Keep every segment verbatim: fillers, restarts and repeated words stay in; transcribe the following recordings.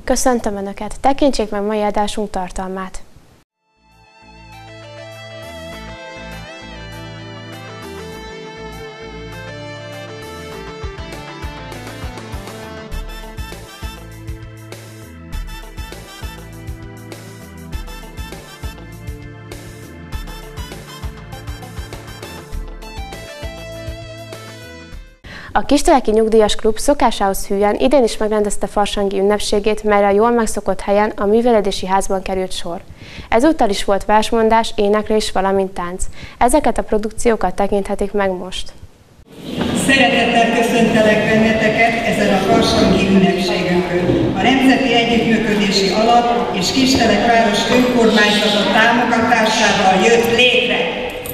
Köszöntöm Önöket! Tekintsék meg mai adásunk tartalmát! A Kisteleki Nyugdíjas Klub szokásához hűen idén is megrendezte farsangi ünnepségét, melyre a jól megszokott helyen, a Művelődési Házban került sor. Ezúttal is volt versmondás, éneklés, valamint tánc. Ezeket a produkciókat tekinthetik meg most. Szeretettel köszöntelek benneteket ezen a farsangi ünnepségünkön. A Nemzeti Együttműködési Alap és Kistelek város önkormányzata támogatásával jött létre.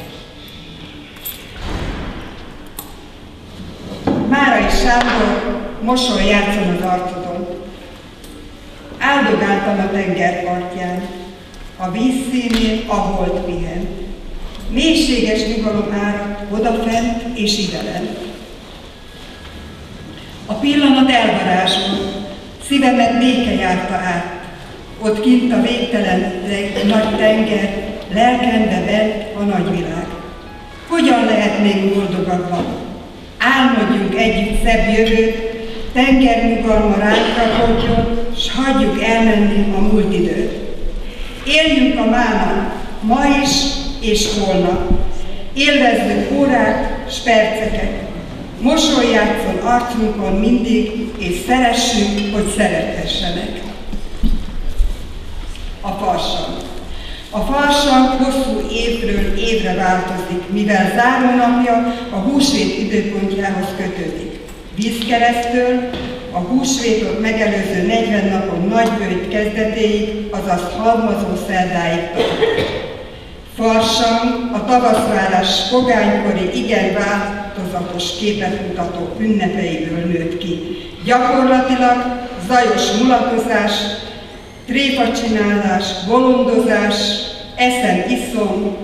Márai Sándor, mosoly játszon az arcodon. Áldogáltam a tengerpartján, a víz színén a hold pihen. Mélységes nyugalom árad odafent és idelen. A pillanat elvarázsolt, szívemet béke járta át. Ott kint a végtelen nagy tenger, lelkembe vett a nagyvilág. Hogyan lehetnénk boldogabban? Álmodjunk együtt szebb jövőt, tengernyugalma ránk rakodjon, s hagyjuk elmenni a múlt időt. Éljünk a mának, ma is és holnap. Élvezzük órák s perceket. Mosoly játszon arcunkon mindig, és szeressünk, hogy szerethessenek. A farsang. A farsang hosszú évről évre változik, mivel zárónapja a húsvét időpontjához kötődik. Vízkeresztől a húsvétot megelőző negyven napon nagybőjt kezdetéig, azaz halmazó szerdáig tart. Farsang a tavaszvárás pogánykori igen változatos képet mutató ünnepeiből nőtt ki. Gyakorlatilag zajos mulatozás, tréfacsinálás, bolondozás, eszem-iszom,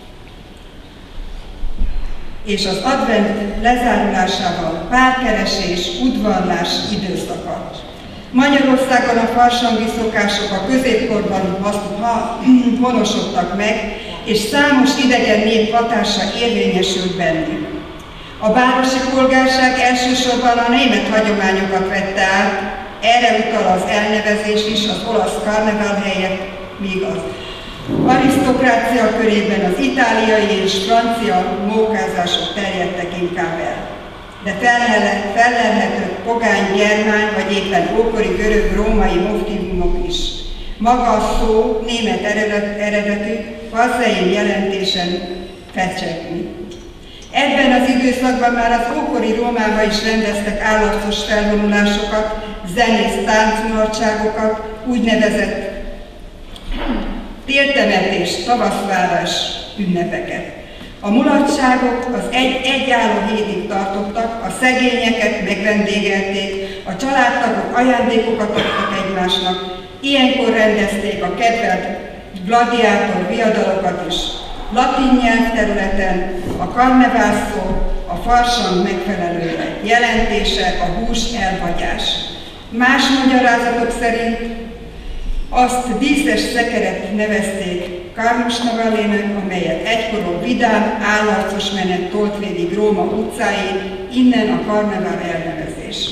és az advent lezárulásával párkeresés, udvarlás időszaka. Magyarországon a farsangi szokások a középkorban honosodtak meg, és számos idegen nép hatása érvényesült bennük. A városi polgárság elsősorban a német hagyományokat vette át, erre utal az elnevezés is az olasz karneval helyett, míg az arisztokrácia körében az itáliai és francia mókázások terjedtek inkább el. De fellelhetők pogány, germán vagy éppen ókori görög-római motívumok is. Maga a szó német eredet, eredetű, falszein jelentésen fecsegni. Ebben az időszakban már az ókori Rómában is rendeztek állarcos felvonulásokat, zenész táncmulatságokat, úgynevezett tértemetés, tavaszvárás ünnepeket. A mulatságok az egy, egyálló hétig tartottak, a szegényeket megvendégelték, a családtagok ajándékokat adtak egymásnak, ilyenkor rendezték a kedvelt gladiátor viadalokat is. Latin nyelvterületen a karnevál szó a farsang megfelelője, jelentése a hús elhagyás. Más magyarázatok szerint azt díszes szekeret nevezték Karmusnavalének, amelyet egykoron vidám, állarcos menet tolt végig Róma utcáin, innen a karnevál elnevezés.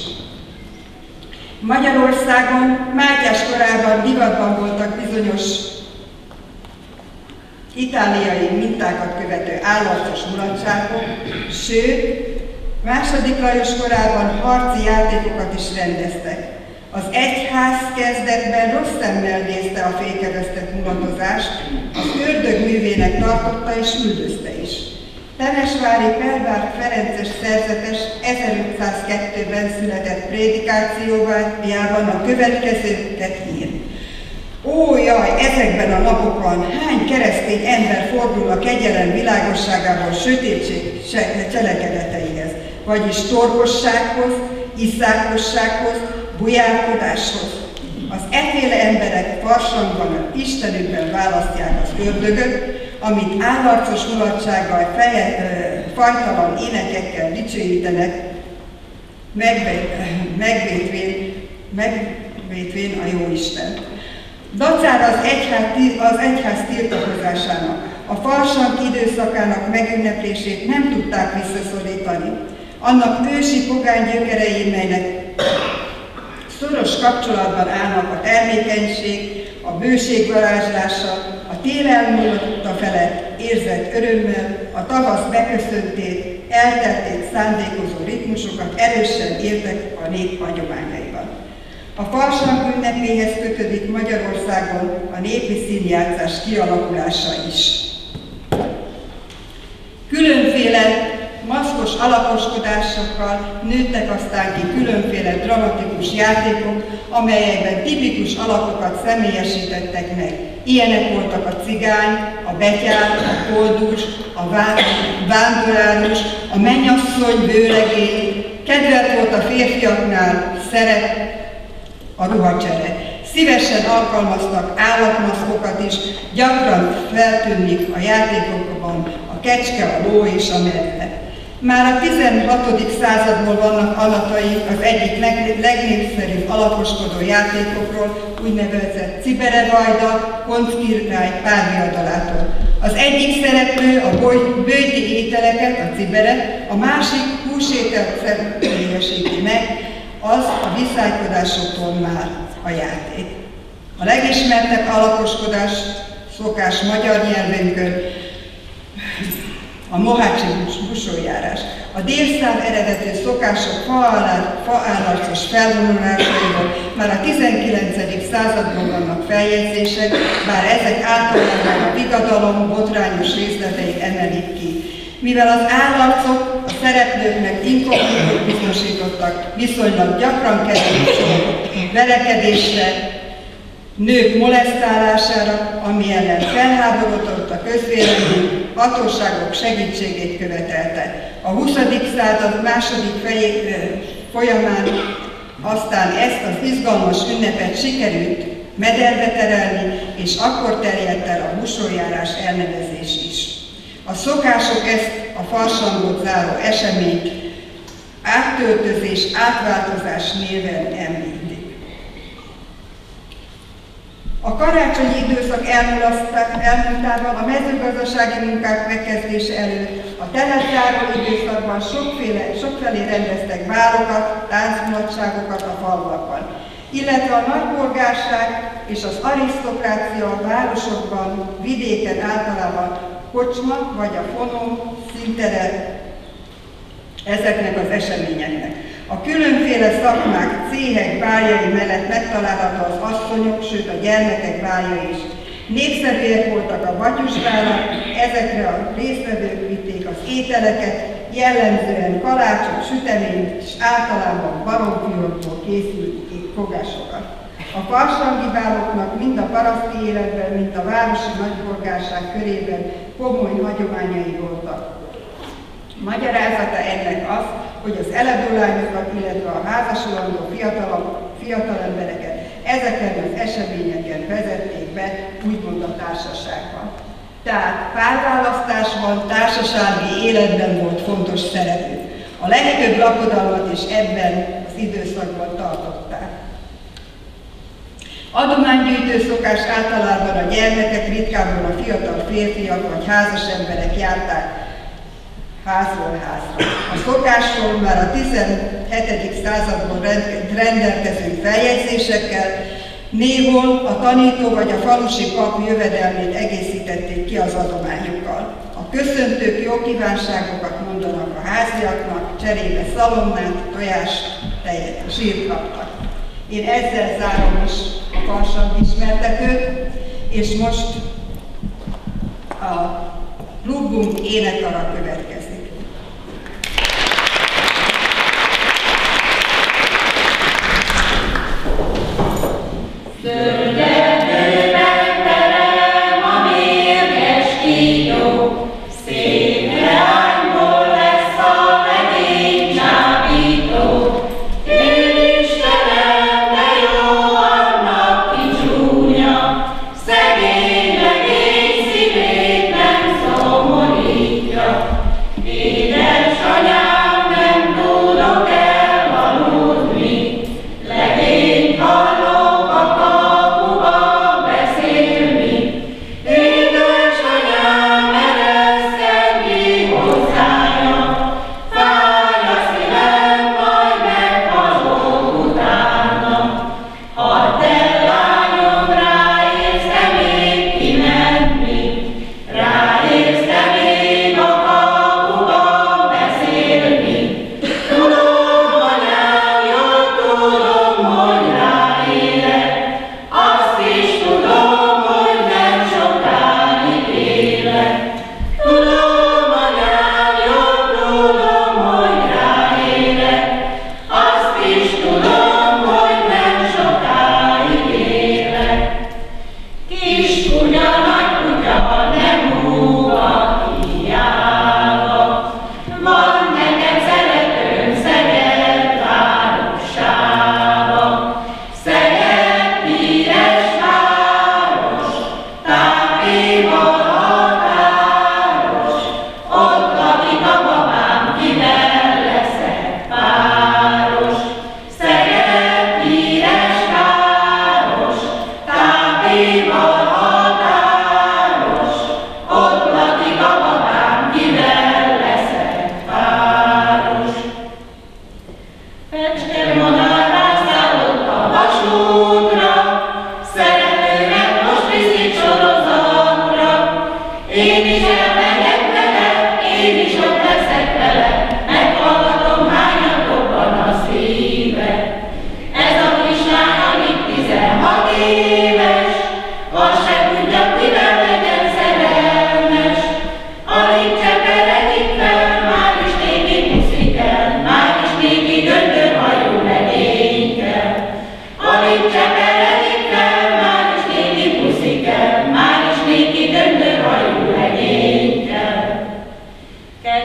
Magyarországon Mátyás korában divatban voltak bizonyos itáliai mintákat követő állarcos mulatságok, sőt, második Lajos korában harci játékokat is rendeztek. Az egyház kezdetben rossz szemmel nézte a fékeztetett mulatozást, az ördög művének tartotta és üldözte is. Temesvári Pelvár Ferences szerzetes ezerötszázkettőben született prédikációjában a következőket ír. Ó, jaj, ezekben a napokon hány keresztény ember fordul a kegyelem világosságából sötétség cselekedeteihez, vagyis torkossághoz, iszákossághoz, bujálkodáshoz. Az efféle emberek farsangban a Istenükben választják az ördögöt, amit állarcos mulatsággal, feje, fajtalan énekekkel dicsőítenek, megvétvén, meg, vétvén a Jóisten. Dacára az egyház, az egyház tiltakozásának, a farsang időszakának megünneplését nem tudták visszaszorítani. Annak ősi pogány gyökerei, melynek szoros kapcsolatban állnak a termékenység, a bőség varázslása, a tél elmúlta felett érzett örömmel, a tavasz beköszöntét, elteltét szándékozó ritmusokat erősen éltek a nép hagyományaiban. A farsang ünnepéhez kötődik Magyarországon a népi színjátszás kialakulása is. Különféle maszkos alakoskodásokkal nőttek aztán ki különféle dramatikus játékok, amelyekben tipikus alakokat személyesítettek meg. Ilyenek voltak a cigány, a betyár, a koldus, a vándorárus, a mennyasszony, vőlegény. Kedvelt volt a férfiaknál szeret, a ruhacsere. Szívesen alkalmaztak állatmaszkokat is, gyakran feltűnik a játékokban a kecske, a ló és a medve. Már a tizenhatodik századból vannak adatai az egyik legnépszerűbb alakoskodó játékokról, úgynevezett Ciberevajda, Konckirály párviadalától. Az egyik szereplő a bőti ételeket, a cibere, a másik húsételt személyesíti meg, az a viszálykodásoktól már a játék. A legismertebb alakoskodás szokás magyar nyelvünkön a mohácsi busójárás. A délszláv eredetű szokások faállarcos felvonulásaiból már a tizenkilencedik században vannak feljegyzések, bár ezek általában a vigadalom botrányos részleteit emelik ki. Mivel az állarcok a szereplőknek inkognitót biztosítottak, viszonylag gyakran került sor verekedésre, nők molesztálására, ami ellen felháborodott a közvélemény, hatóságok segítségét követelte. A huszadik század második fejé, folyamán aztán ezt az izgalmas ünnepet sikerült mederbe terelni, és akkor terjedt el a busójárás elnevezés is. A szokások ezt a farsangot záró eseményt áttöltözés, átváltozás néven említik. A karácsonyi időszak elmúltában a mezőgazdasági munkák megkezdése előtt a teletzáró időszakban sokféle, sokfelé rendeztek bálokat, táncmulatságokat a falvakban, illetve a nagypolgárság és az arisztokrácia a városokban, vidéken általában kocsma vagy a fonom szintere ezeknek az eseményeknek. A különféle szakmák, céhek báljai mellett megtalálható az asszonyok, sőt a gyermekek báljai is. Népszerűek voltak a batyusbálak, ezekre a résztvevők vitték az ételeket, jellemzően kalácsot, süteményt és általában baromfiókból készült fogásokat. A farsangi báloknak mind a paraszti életben, mind a városi nagypolgárság körében komoly hagyományai voltak. Magyarázata ennek az, hogy az eledő lányokat, illetve a házasolandó fiatalembereket ezeken az eseményeken vezették be, úgymond a társaságban. Tehát párválasztásban, társasági életben volt fontos szerepük. A legtöbb lakodalmat is ebben az időszakban tartották. Adománygyűjtő szokás általában a gyermekek, ritkábban a fiatal férfiak vagy házas emberek járták házról házra. A szokásról már a tizenhetedik században rendelkező feljegyzésekkel néhol a tanító vagy a falusi pap jövedelmét egészítették ki az adományokkal. A köszöntők jó kívánságokat mondanak a háziaknak, cserébe szalonnát, tojást, tejet, zsírt kaptak. Én ezzel zárom is a farsang ismertetőt, és most a klubunk énekara következik. Édesanyám, nem tudok elvaludni, legény hallom. Kedves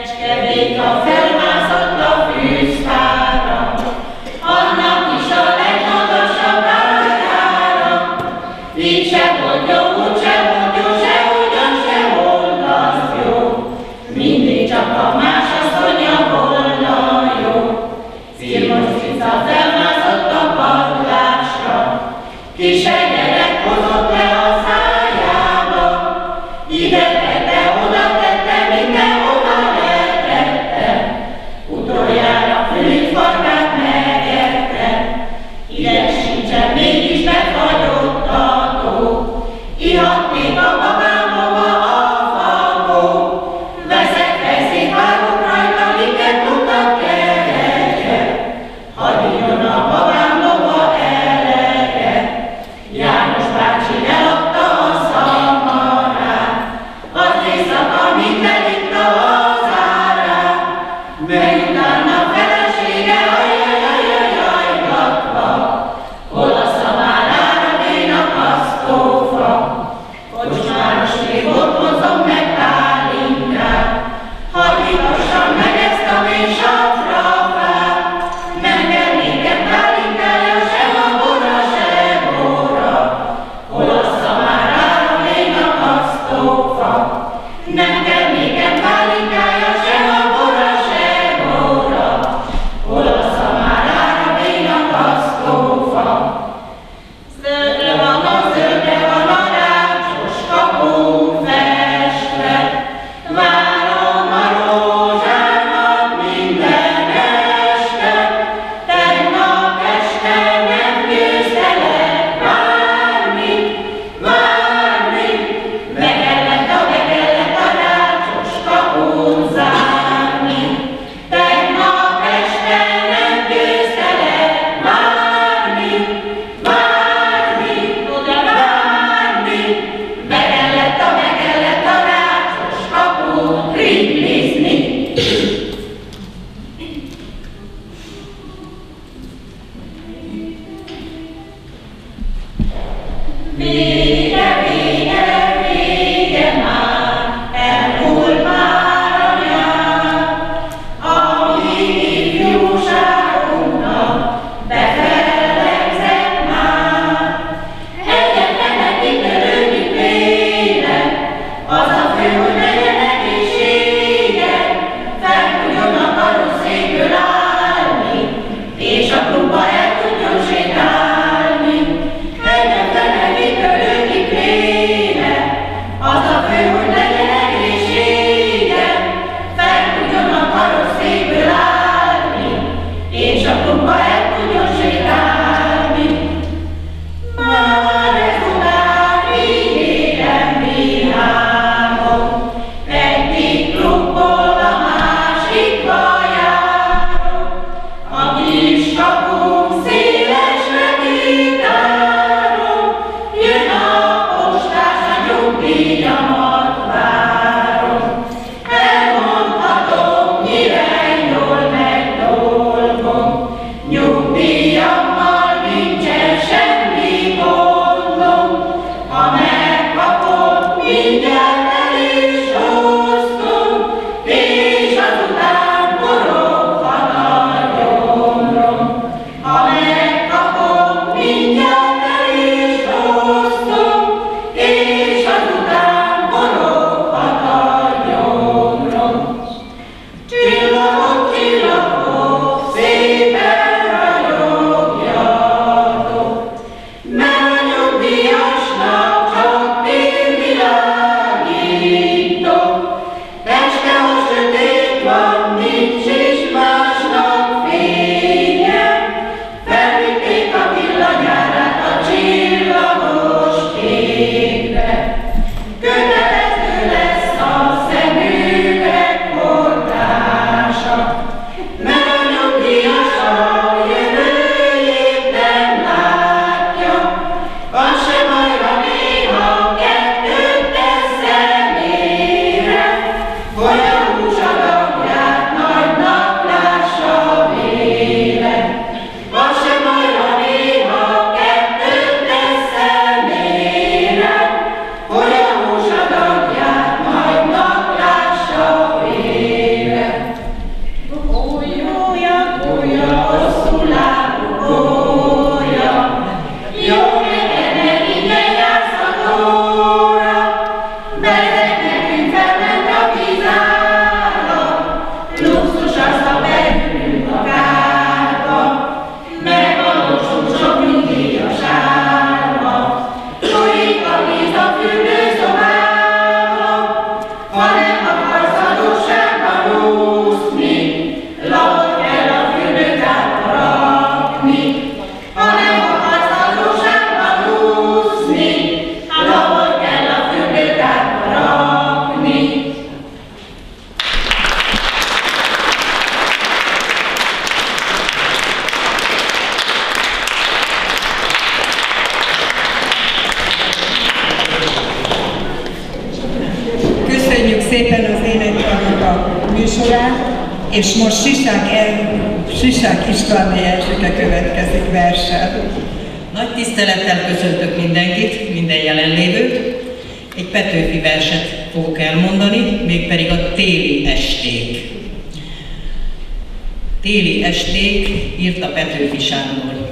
szépen az Énektanóka műsorát, és most Sisák, El, Sisák Istvánné Erzsike következik verssel. Nagy tisztelettel köszöntök mindenkit, minden jelenlévőt. Egy Petőfi verset fogok elmondani, mégpedig a Téli esték. Téli esték, írta Petőfi Sándor.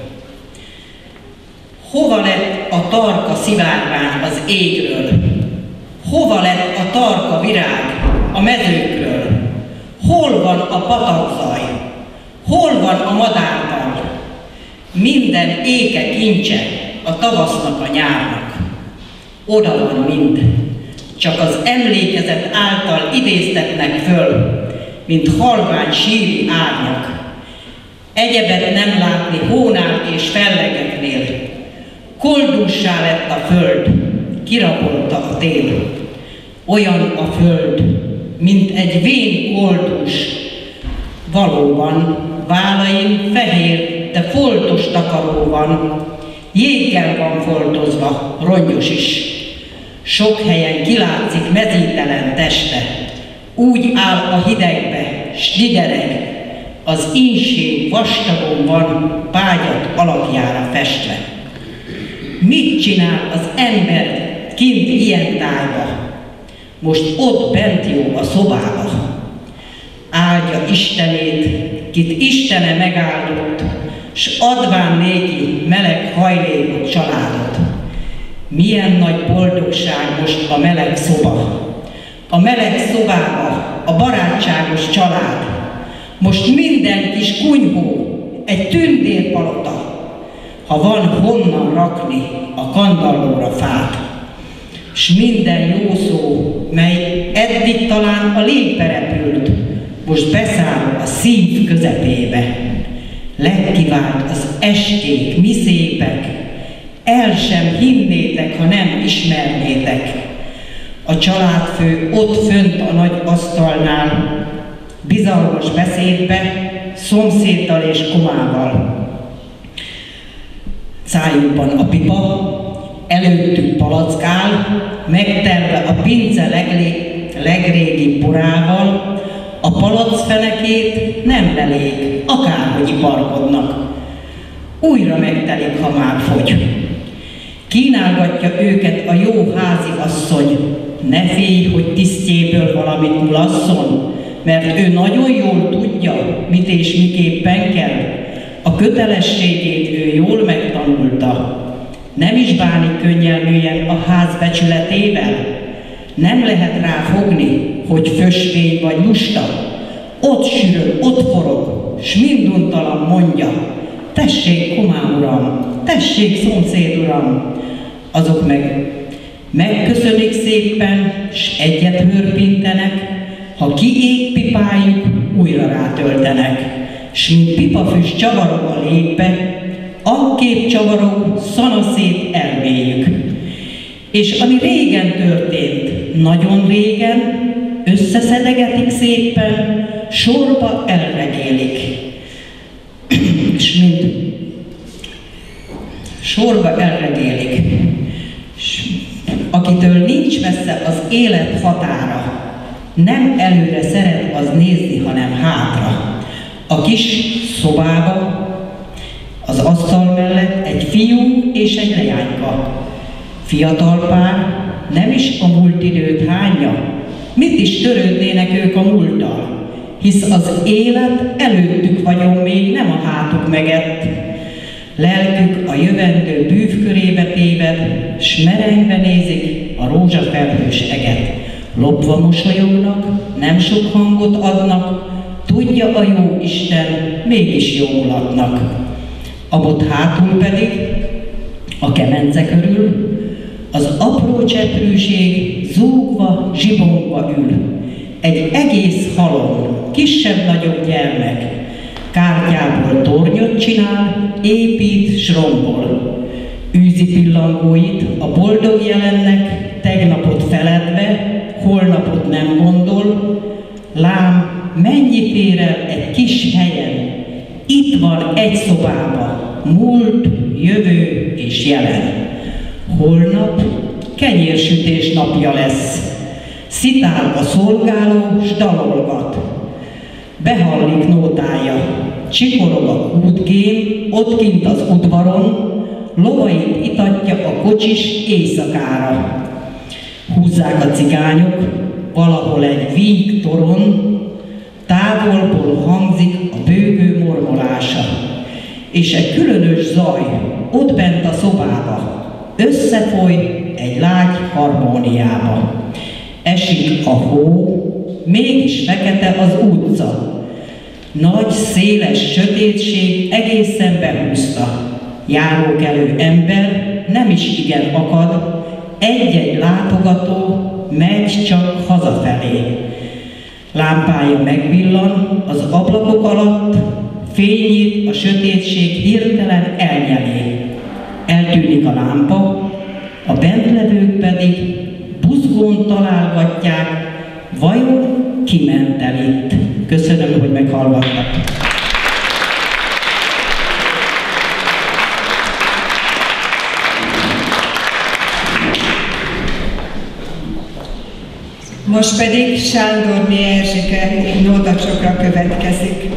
Hova lett a tarka szivárvány az égről? Hova lett a tarka virág a mezőkről? Hol van a patakzaj? Hol van a madártal? Minden éke kincse a tavasznak, a nyárnak. Oda van mind, csak az emlékezet által idéztetnek föl, mint halvány síri árnyak. Egyebet nem látni hónál és fellegeknél. Koldussá lett a föld, kirapolta a tél. Olyan a föld, mint egy vén koldus. Valóban vállain fehér, de foltos takaró van. Jéggel van foltozva, rongyos is. Sok helyen kilátszik mezítelen teste. Úgy áll a hidegbe, s didereg. Az inség vastagon van, págyat alakjára festve. Mit csinál az ember kint ilyen tájba? Most ott bent jó a szobába. Áldja Istenét, kit Istene megáldott, s adván néki meleg hajlékot családot. Milyen nagy boldogság most a meleg szoba. A meleg szobába a barátságos család. Most minden kis kunyhó egy tündérpalota, ha van honnan rakni a kandallóra fát. S minden jó szó, mely eddig talán a légbe repült, most beszáll a szív közepébe. Legkivált az esték, mi szépek, el sem hinnétek, ha nem ismernétek. A családfő ott fönt a nagy asztalnál, bizalmas beszédbe, szomszéddal és komával. Szájukban a pipa, előttük palackál, megtelve a pince leglé, legrégi porával, a palacfenekét nem belég, akárhogy iparkodnak. Újra megtelik, ha már fogy. Kínálgatja őket a jó házi asszony, ne félj, hogy tisztjéből valamit mulasszon, mert ő nagyon jól tudja, mit és miképpen kell. A kötelességét ő jól megtanulta. Nem is bánik könnyelműen a ház becsületével. Nem lehet rá fogni, hogy fösvény vagy lusta. Ott sürög, ott forog, s minduntalan mondja: tessék, komám uram, tessék, szomszéd uram. Azok meg megköszönik szépen, s egyet hörpintenek, ha kiég pipájuk, újra rátöltenek. S mint pipafüst csavarog a lépbe, akkép csavarog, szanaszét elméjük. És ami régen történt, nagyon régen, összeszedegetik szépen, sorba elregélik. És mint sorba elregélik. És akitől nincs messze az élet határa, nem előre szeret az nézni, hanem hátra. A kis szobába, az asztal mellett egy fiú és egy leányka. Fiatal pár nem is a múlt időt hányja, mit is törődnének ők a múlttal, hisz az élet előttük vagyon még, nem a hátuk megett. Lelkük a jövendő bűvkörébe téved, s merengve nézik a rózsafelhős eget. Lopva mosolyognak, nem sok hangot adnak, tudja a jó Isten, mégis jó mulatnak. Abot hátul pedig, a kemence körül, az apró cseprűség zúgva, zsibongva ül. Egy egész halom, kisebb-nagyobb gyermek, kártyából tornyot csinál, épít, s rombol. Űzi pillangóit a boldog jelennek, tegnapot feledve, holnapot nem gondol. Lám, mennyi fér el egy kis helyen, itt van egy szobába, múlt, jövő és jelen. Holnap kenyérsütés napja lesz. Szitál a szolgáló, s dalolgat. Behallik nótája, csikorog a kútgém, ott kint az udvaron, lovait itatja a kocsis éjszakára. Húzzák a cigányok, valahol egy víg toron, távolból hangzik a bőgő mormolása, és egy különös zaj ott bent a szobába összefoly egy lágy harmóniába. Esik a hó, mégis fekete az utca. Nagy, széles sötétség egészen behúzta. Járókelő ember nem is igen akad, egy-egy látogató megy csak hazafelé. Lámpája megvillan az ablakok alatt, fényét a sötétség hirtelen elnyeli. Eltűnik a lámpa, a bentlevők pedig buzgón találgatják, vajon ki ment el itt? Köszönöm, hogy meghallgattak. Most pedig Sándorné Erzsike nótacsokra következik.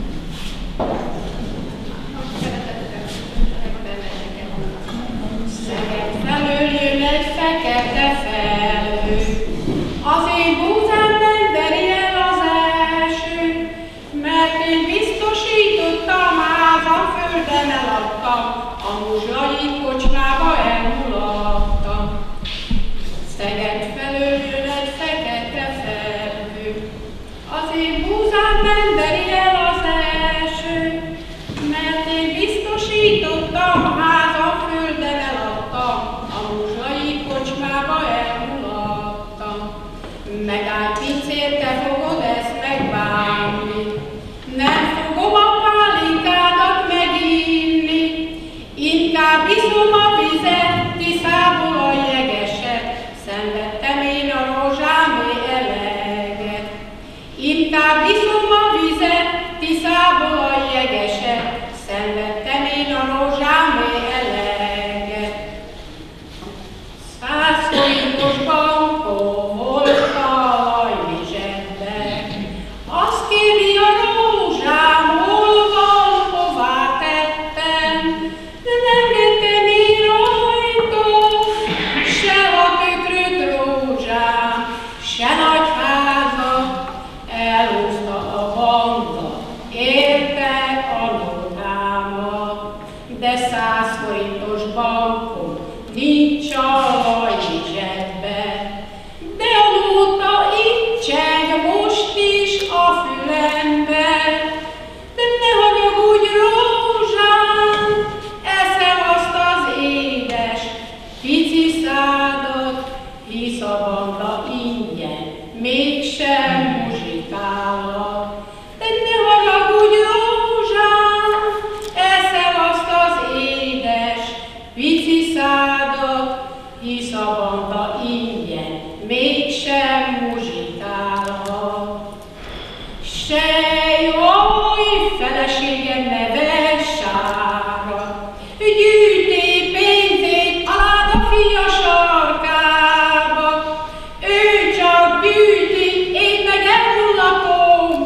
Felől jön egy fekete felhő, az én búzám nem veri el az első, mert én biztosítottam házam, földem eladtam, a muzsai kocsmába elmulattam. Szeged felől jön egy fekete felhő, az én búzám nem veri el az első, mert én biztosítottam házam, földem eladtam, a muzsai kocsmába elmulattam. Megállj pincér, te fogod ezt megbánni, nem fogom a pálinkádat meginni, inkább iszom a vizet, Tiszából a jegeset, szenvedtem én a rózsámé eleget. Inkább iszom a vizet, Tiszából a jegeset, szenvedtem én a rózsámé eleget. Száz forintos bankó volt a lajmi zsebbe, azt kéri a rózsám, hol van, hová tettem, de nem vettem én rajtot, se a tükröt rózsám, se nagy házat, elhúzta a bankba, érte a nótámat, de száz forintos bankon nincs a lajmi zsebbe, de a nóta itt cseng most is a fülembe, de ne haragudj rózsám, eszem azt az édes pici szádat, hisz a banda ingyen mégsem muzsikállak. De ne haragudj rózsám, eszem azt az édes pici szádat, hisz a banda ingyen mégsem muzsikálhat. Se jaj, feleségem ne vess sára, gyűjté pénzét alád a fia sarkába, ő csak gyűjti, én meg elhullatom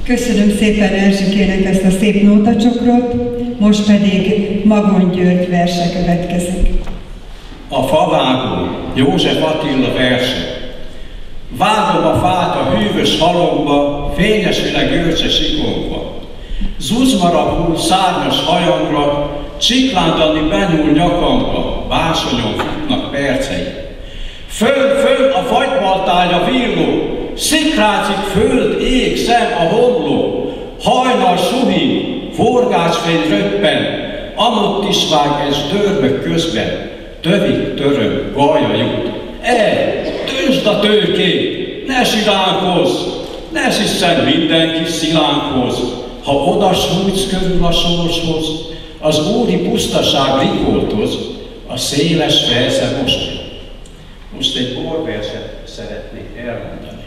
Köszönöm szépen Erzsikének ezt a szép nótacsokrot, most pedig Magon György verse következik. A favágó, József Attila verse. Vágom a fát a hűvös halomba, fényesvile görcse sikongva. Zuzmaragul szárnyas hajamra, csiklándani benyúl nyakamba, básonyon futnak percei. Fönn, fönn a fagybaltája villó, szikrácik föld, ég, szem a holló, hajnal suhít, forgácsfény röppen, amott is vág és dörmök közben, tövik, töröm, galja jut. E, tűzd a tőkét, ne silánkozz, ne sziszen mindenki szilánkhoz, ha odasújtsz körül a sorshoz, az úri pusztaság rikoltoz, a széles felsze most. Most egy borverset szeretnék elmondani.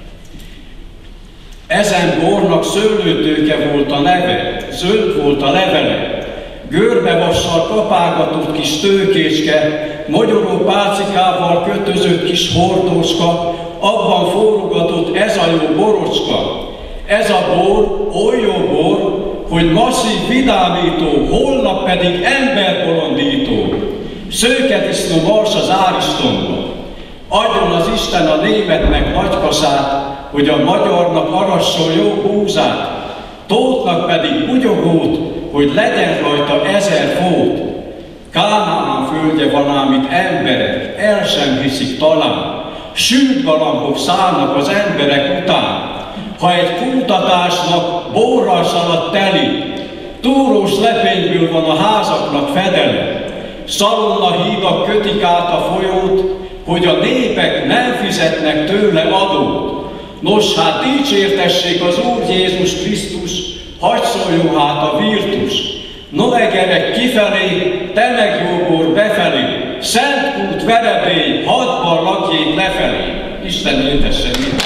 Ezen bornak szőlőtőke volt a neve, zöld volt a levele, görbavassal kapálgatott kis tőkécske, mogyoró pálcikával kötözött kis hordócska, abban forrogatott ez a jó borocska. Ez a bor oly jó bor, hogy masszív vidámító, holnap pedig emberbolondító. Szőkedisznó mars az áristomba. Adjon az Isten a németnek nagykaszát, hogy a magyarnak arasson jó búzát, Tótnak pedig bugyogót, hogy legyen rajta ezer fót. Kánaán földje van ám itt emberek, el sem hiszik talán, sült galambok szállnak az emberek után. Ha egy kutatásnak borral szaladt teli, túrós lepényből van a házaknak fedele, szalonna hídak kötik át a folyót, hogy a népek nem fizetnek tőle adót. Nos, hát dicsértessék az Úr Jézus Krisztus, hadd szóljon hát a virtus. No egerek kifelé, te meg jóbor befelé, szent út verebély, hadban lakjék lefelé. Isten éltessen mindent.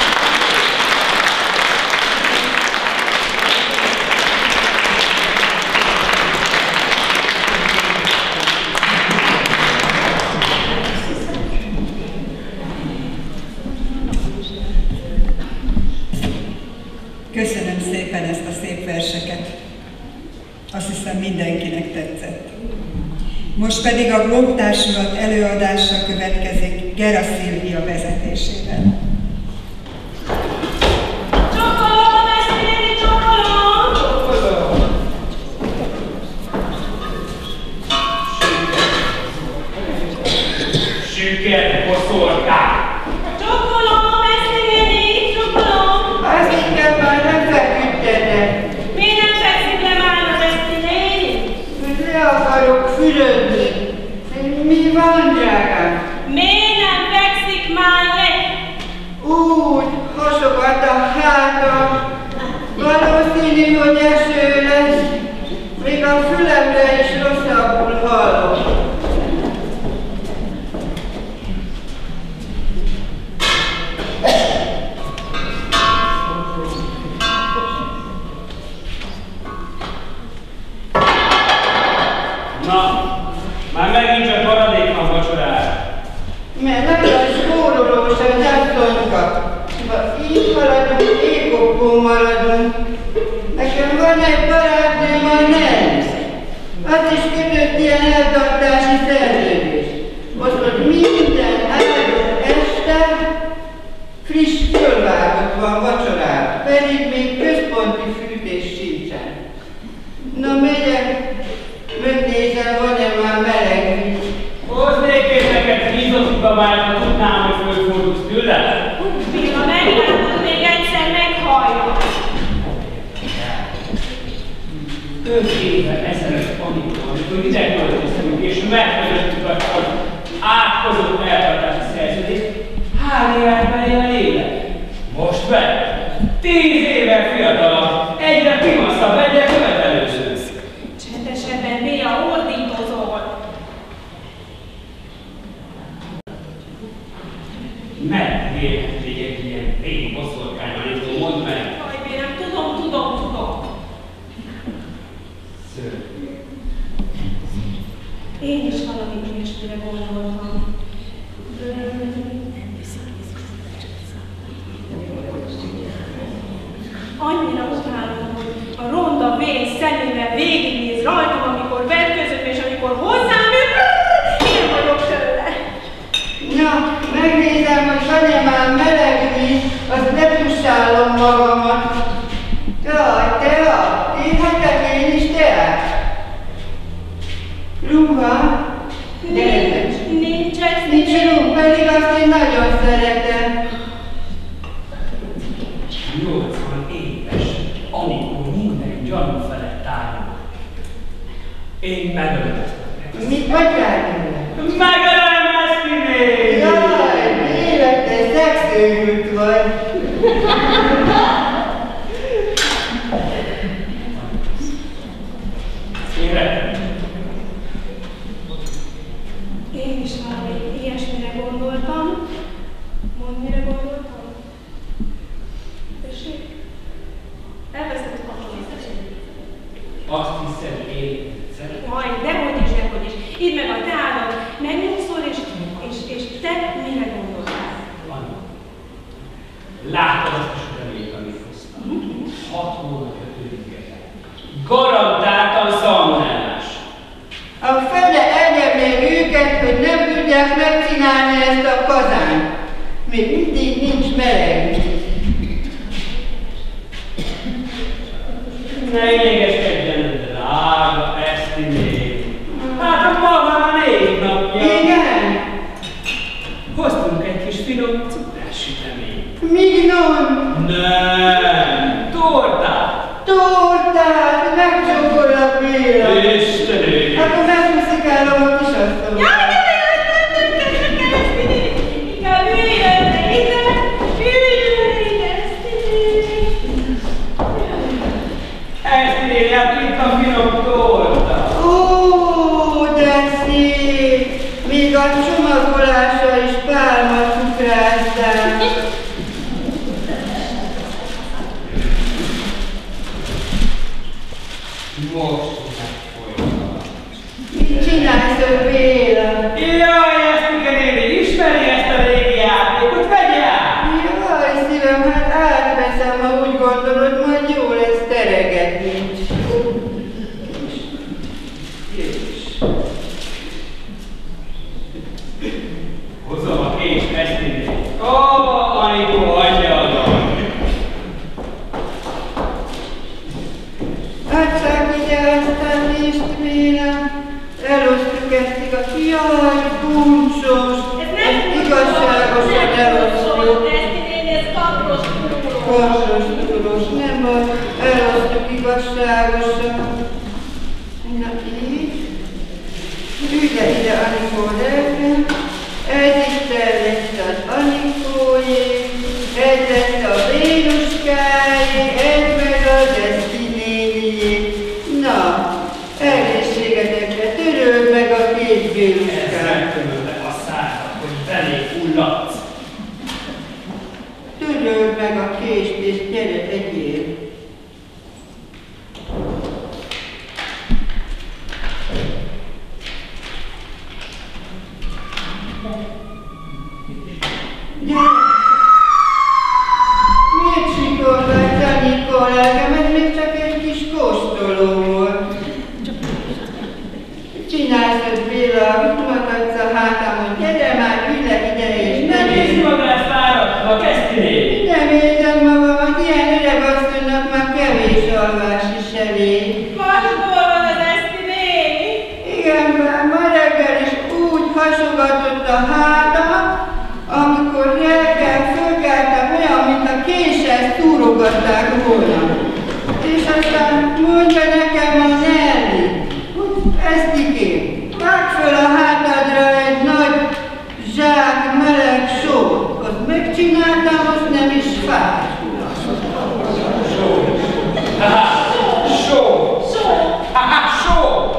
Köszönöm szépen ezt a szép verseket. Azt hiszem mindenkinek tetszett. Most pedig a Glob Társulat előadása következik Gera Szilvia vezetésével. Csokolom, eszméli, csokolom! Csokolom! Süket, koszorkák! Csokolom, eszméli, csokolom! Azt inkább már nem feküdtetek. Miért nem fekszik le már az eszti néni? Hogy le akarok fürödni. Mi van, drágám? Miért nem fekszik már le? Úgy, hasogat a hátam. Valószínű, hogy eső lesz. Még a fülemre is rosszabbul hallok. Már megint csak maradék van vacsorára. Mert nagyon spórolós az asszonyka. Ha így haladunk, ékokkon maradunk. Nekem van egy barátnőm, a Nancy. Az is kötött ilyen eltartási szerződést. Most ott minden áldott este friss fölvágott van vacsorára, pedig még központi fűtés sincsen. Na megyek, megnézem, van-e már meleg víz. Hoznék én neked vízocikabályt, ha tudnám, hogy fölfordulsz tőle? Béla, meglátod, még egyszer meghallja. Öt évvel ezelőtt, amikor, amikor ide költöztünk, és megkötöttük az átkozott eltartási szerződést, hány évet belőle élek? Most be? Tíz évvel fiatalabb, egyre pimaszabb, egyre követelőző. Csendesebben, Béla, ordítozol. Megvélhet egy ilyen vég boszorkányalító, mondd meg! Jaj, Bélem, tudom, tudom, tudom. Szörnyű. Én is valami ilyesmire gondoltam. Annyira utálom, hogy a ronda vén szemével végignéz rajtam, amikor vetközöm, és amikor hozzám jön, én vagyok tőle. Na, megnézem, hogy van-e már meleg víz, azt lepussálom magamat. Jaj, tea, kérhetek én is teát? Ruha? Nincs, nincs ez. Nincs ruha, pedig azt én nagyon szeretem. nyolcvan éves, amikor minden gyanú felett állunk. Én megölöm. Mit vagyál? Megölöm ezt idén! Jaj, élet, te szexőjült vagy. Érem. Én is valami ilyesmire gondoltam. Mondd, mire gondoltam? Tessék? Elveszett a kapcsolatot. Azt hiszed, én szeretem. Majd, dehogy is, dehogy is. Idd meg a teádat, megnyugszol, és, és, és te mire gondoltál? Anna, látod azt a süteményt, amit hoztam? Hat hónap ötödik. Garantáltan szalmonellás. A fele egye még őket, hogy nem tudják megcsinálni ezt a kazánt. Még mindig nincs meleg. Ne égeskedjen, drága Esztiné. Hát ma van a névnapja. Igen? Hoztunk egy kis finom cukrássüteményt. Mignon! Nem, tortát. Tortát! Megcsókollak Béla! Istené! Akkor megmuszikálom a kisasszonyt. Jaj, jaj, jaj, nem, nem kell, nem kell ezt vinni. Inkább üljön le ide, üljön le ide, ezt vinni. Esztiné, hát itt a finom torta. Ó, de szép! Még a csomagolása is pálma cukrászám. Most megfolytam. Mit csinálsz, hogy Béla? Jaj, Esztike néni, ismeri ezt a régi játékot, vegye át! Jaj, szívem, hát átveszem, ha úgy gondolod, majd jó lesz teregetni. Hozom a kést, Esztiné. Ó, Anikó, angyalom! Látszák ide aztán nézd, Béla. Elosztjuk ezt igaz. Jaj, kuncsos! Ez nem Ezt igazságosan elosztjuk. ez kapros túlós. Kapros tudós, nem baj, elosztjuk igazságosan. Na így. Ügye ide Anikó lelke. Ez itt lesz az Anikójé, ez lesz a Vénuskájé, ez meg az Esztinéjé. Na, egészségetekre töröld meg a két Ez Vénuskát. megtömölte a szádat, hogy belé fulladsz. Töröld meg a kést és gyere egyél. Gyere! Miért sikolgatsz, Anikó lelkem? Ez még csak egy kis kóstoló volt. Csinálsz, hogy Béla, mit magadsz a hátamon? Gyere már, ülj le ide és Nem tegyél. is magát fáradtva, Esztiné! Nem érzem magamat, ilyen öreg asszonynak már kevés alvás is elég. Vasból van az Eszti néni. Igen, bár ma reggel is úgy hasogatott a hátam, amikor reggel fölkeltem olyan, mint a késsel túrogatták volna. És aztán mondja nekem a Nelly, hogy Esztikém, vágd föl a hátadra egy nagy zsák meleg sót. Azt megcsináltam, azt nem is fáj. Só! Haha! Só! Só. Haha! Só!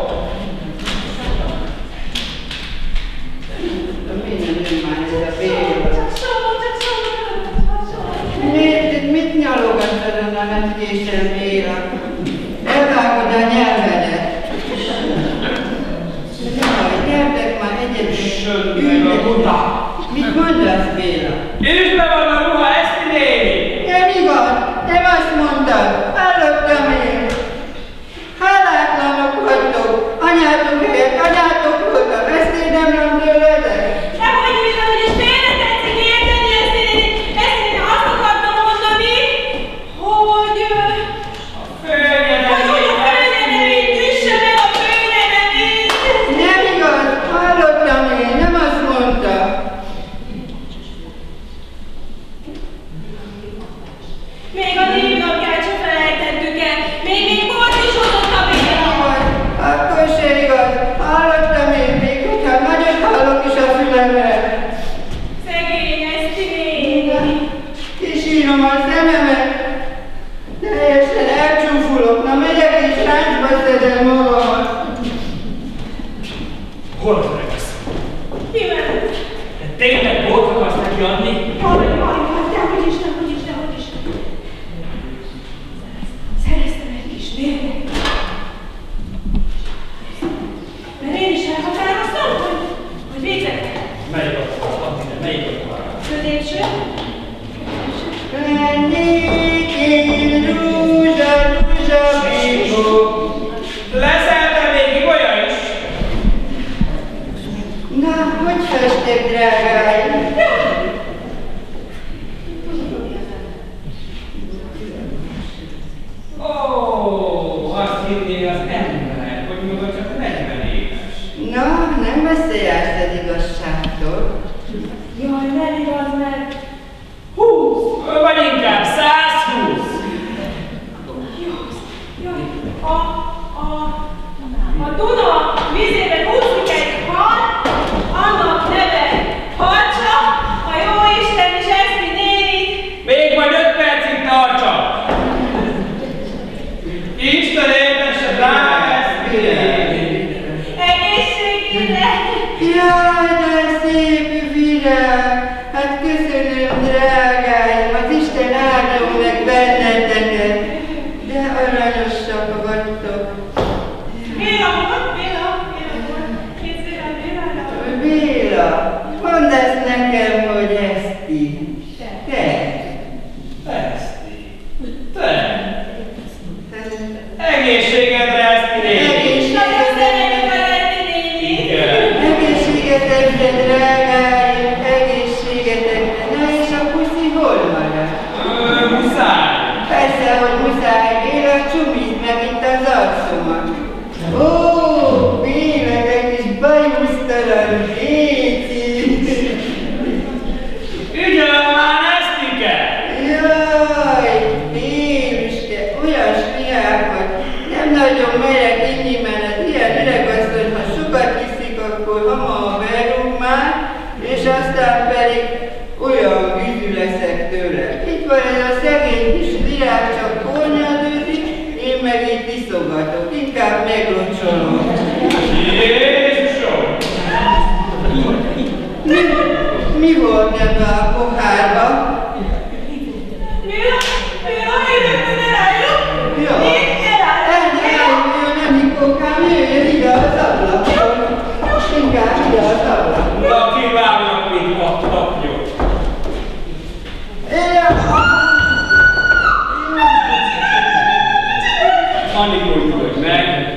Minden nem már ez a Béla. Csak só, csak só, csak só. Miért, mit nyalogatsz azon a metkésen, Béla? Elvágod a nyelvedet. Jaj, gyertek már egyedül. Sönd meg a buta! Mit mondasz, Béla? Üsd be van a ruha, Eszti néni! Nem igaz, nem azt mondta. szólok, na megyek és ráncba szedem magamat. Hol az öregesz? Mi ment? Te tényleg bort akarsz neki adni? Jaj, jaj, jaj, dehogy is, dehogy is, dehogy is. Szereztem egy kis mérget. Mert én is elhatároztam, hogy, hogy végzek. Melyik akar? Add ide, melyik akar? Középső. Mennyékén rúzsa, rúzsa, bíbó. Leszel te még olyan is? Na, hogy festek, drágáim? Ó, azt hinné az ember, hogy maga csak negyven éves. Na, nem messze jársz az igazságtól. Jaj, nem igaz, mert húsz. Vagy inkább százhúsz. Jaj, a, a, a Duna vízében úszik egy hal, annak neve Harcsa, a Jóisten is Eszti néni. Még majd öt percig tartsa. Isten éltesse, drága Eszti! Egészségére. Jaj, de szép virág! Hát köszönöm, drágáim, az Isten áldjon meg benneteket, de aranyosak vagytok. Béla, volt? Béla, Béla volt. Két szépen Bélára. Béla, mondd ezt nekem, hogy Eszti. Te. Eszti. Te. Egészségedre, Eszti néni! Nagyon szeretjük a Eszti nénit. Igen. Egészségetekre, drágáim, egészségetekre. Na és a puszi hol marad? Ö, Muszáj. Persze, hogy muszáj, Béla, csumítsd meg itt az arcomat. Ó, Béla, te kis bajusztalan léci! Ügyelem már, Esztike! Jaj, Béluske, olyan smiák vagy. Nem nagyon merek inni, mert az ilyen öregasszony, ha sokat iszik, akkor hamar berúg már, és aztán pedig olyan vízű leszek tőle. Itt van ez a szegény kis virág, csak kornyadőzik, én meg itt iszogatok, inkább meglocsolom. Jézusom! Mi, mi volt ebbe a pohárba? Béla, Béla, én rögtön elálljuk. Ja. Én elálljuk. Elnyelni, nem ikókám, jöjjön ide az ablakon. Inkább ide az ablakon. Na, kívánok, mit kapjuk. Annyi hogy meg.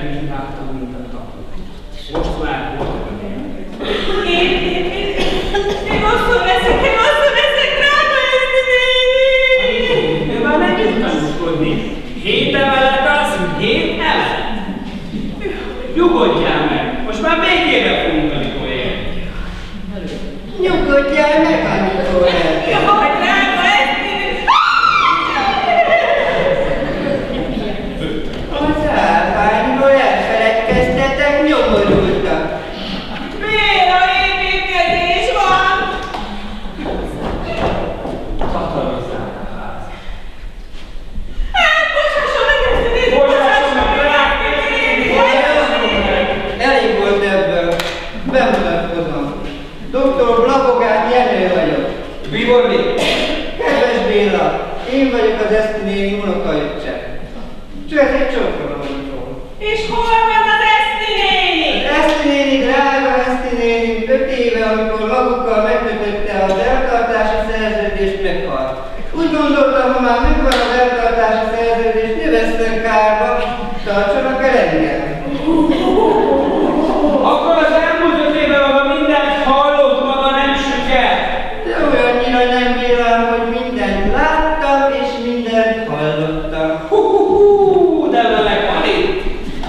Most már volt. Én, én, én, én rosszul leszek, én rosszul leszek, drága Eszti néni. Én már nem tudtam tanúskodni. Hét emelet az, hét emelet. Nyugodjál meg. Most már végére fogunk, amikor él. Nyugodjál meg, amikor el. Jaj, drága Eszti néni. Az állványról elfeledkeztetek, nyomorultak. Béla, építkezés van. Hatalozzál a ház. Hát, bocsásson meg Eszti néni. Bocsásson meg, drága Elég volt ebből. Bemutatkozom. doktor Blabogát Jenő vagyok. Mi volt még? Kedves Béla, én vagyok az Eszti néni unokaöccse. Csak ez egy csókolomról. És hol van az Eszti néni? Eszti néni, drága Eszti néni, öt éve, amikor magukkal megkötötte az eltartási szerződést, meghalt. Úgy gondoltam, ha már megvan az eltartási szerződés, ne veszten kárba, tartsanak el engem. Akkor az elmúlt öt éve maga mindent hallott, maga nem süket. De olyannyira nem vélem, hogy mindent láttam és mindent hallottam. Hú, hú, hú, de meleg van itt.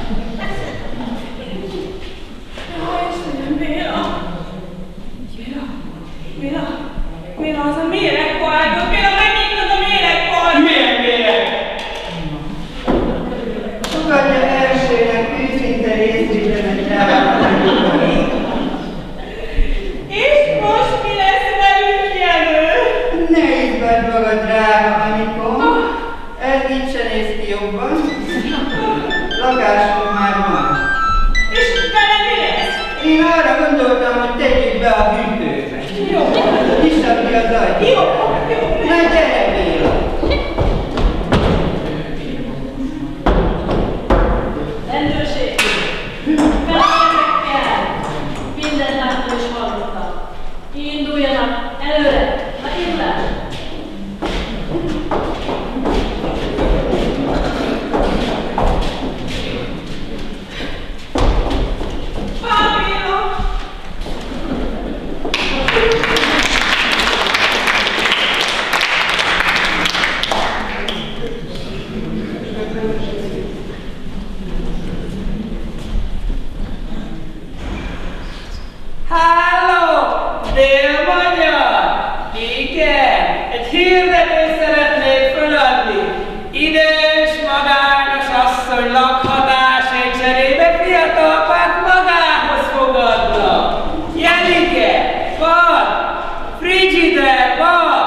Jaj, Istenem, Béla. Béla, Béla, Béla, az a méregpajzsot. Béla, megnyitod a méregpajzsot. Milyen méreg? Fogadja elsőnek őszinte részvételet rá. És most mi lesz velünk, Jenő? Ne izgadd magad, drága Anikó. Ez így se néz ki jobban, jóban. Lakásom már van. És vele mi lesz? Én arra gondoltam, hogy tegyük be a hűtőbe. Jó. Nyissa ki az ajtót. Jó, jó. Na gyere, Béla! Rendőrség! Feleljenek kell! Mindent láttam és hallottam. Induljanak előre! Na indulás! Halló! Dél-magyar! Igen! Egy hirdetést szeretnék feladni. Idős, magányos asszony lakhatásért cserébe fiatal párt magához fogadna. Jenike! Vad! Frigider! Vad!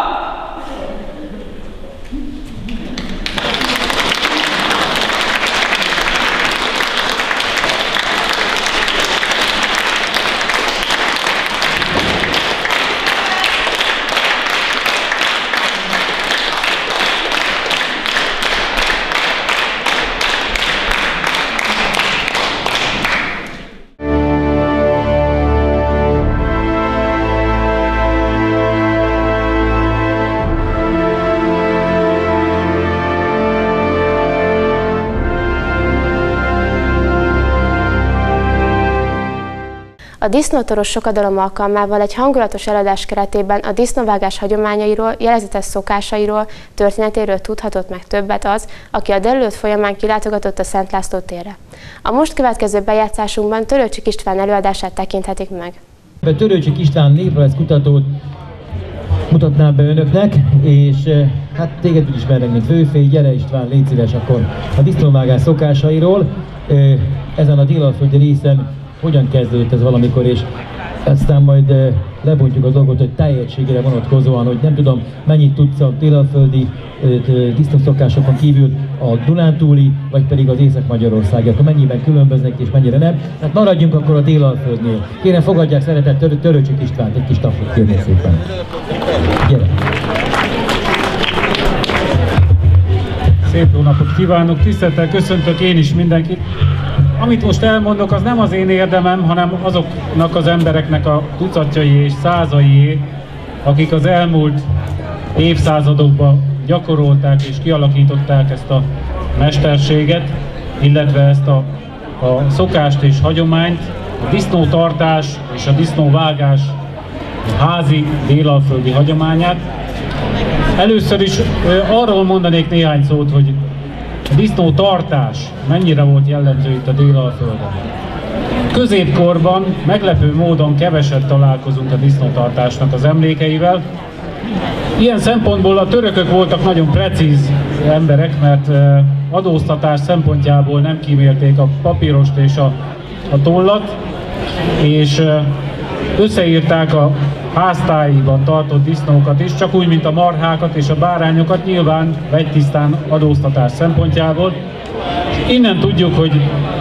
A disznótoros sokadalom alkalmával egy hangulatos előadás keretében a disznóvágás hagyományairól, jellegzetes szokásairól, történetéről tudhatott meg többet az, aki a délelőtt folyamán kilátogatott a Szent László térre. A most következő bejátszásunkban Törőcsik István előadását tekinthetik meg. Törőcsik István néprajz kutatót mutatnám be önöknek, és hát téged is ismernek, mint főfély. Gyere István, légy szíves akkor a disznóvágás szokásairól. Ezen a délalföldi részen hogyan kezdődött ez valamikor, és aztán majd lebontjuk a dolgot, hogy teljességére vonatkozóan, hogy nem tudom, mennyit tudsz a délalföldi disznószokásokon kívül a Dunántúli, vagy pedig az Észak-Magyarországi, akkor mennyiben különböznek és mennyire nem. Hát maradjunk akkor a délalföldnél. Kérem, fogadják szeretett Tör Törőcsik Istvánt, egy kis tapot kérnék szépen. Gyere! Szép jó napot kívánok, tisztelettel köszöntök én is mindenkit. Amit most elmondok, az nem az én érdemem, hanem azoknak az embereknek a tucatjai és százaié, akik az elmúlt évszázadokban gyakorolták és kialakították ezt a mesterséget, illetve ezt a, a szokást és hagyományt, a disznótartás és a disznóvágás házi délalföldi hagyományát. Először is arról mondanék néhány szót, hogy a disznótartás mennyire volt jellemző itt a Délalföldön. Középkorban meglepő módon keveset találkozunk a disznótartásnak az emlékeivel. Ilyen szempontból a törökök voltak nagyon precíz emberek, mert adóztatás szempontjából nem kímélték a papírost és a, a tollat, és összeírták a háztáiban tartott disznókat is, csak úgy, mint a marhákat és a bárányokat, nyilván vegytisztán adóztatás szempontjából. Innen tudjuk, hogy